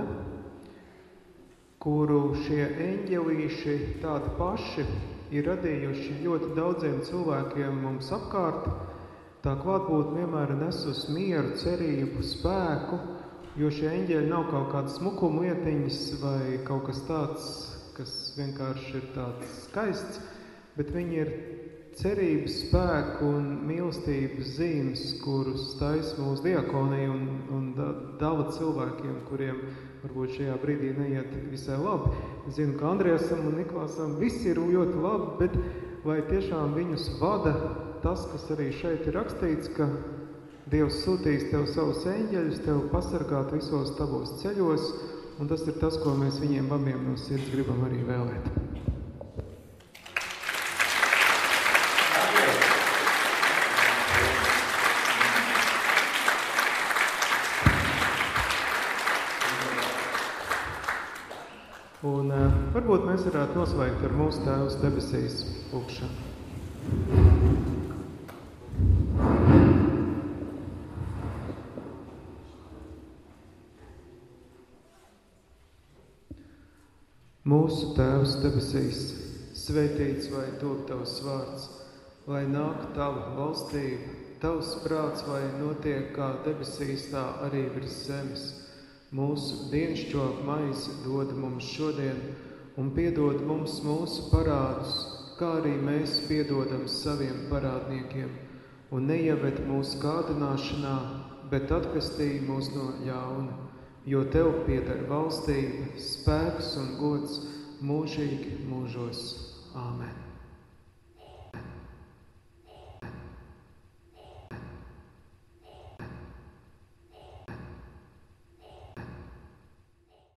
kuru šie eņģelīši tādi paši ir radījuši ļoti daudziem cilvēkiem mums apkārt, tā klātbūtne vienmēr nes uz mieru, cerību, spēku, jo šie eņģeļi nav kaut kādas smukuma lietiņas vai kaut kas tāds, kas vienkārši ir tāds skaists, bet viņi ir cerības, spēku un mīlestības zīmes, kurus taisa mūsu diakonija un dala cilvēkiem, kuriem varbūt šajā brīdī neiet visai labi. Es zinu, ka Andrejasam un Niklāsam viss ir ļoti labi, bet lai tiešām viņus vada tas, kas arī šeit ir rakstīts, ka Dievs sūtīs tev savus eņģeļus, tev pasargāt visos tavos ceļos, un tas ir tas, ko mēs viņiem abiem no sirds gribam arī vēlēt. Un varbūt mēs varētu noslēgt ar mūsu Tēvs debesīs lūgšanu. Mūsu Tēvs debesīs, svētīts lai top tavs vārds, lai nāk tava valstība, tavs prāts, lai notiek kā debesīs, tā arī virs zemes. Mūsu dienšķo maizi dod mums šodien un piedod mums mūsu parādus, kā arī mēs piedodam saviem parādniekiem. Un neieved mūsu kārdināšanā, bet atpestī mūs no ļauna, jo tev pieder valstība, spēks un gods mūžīgi mūžos. Āmen.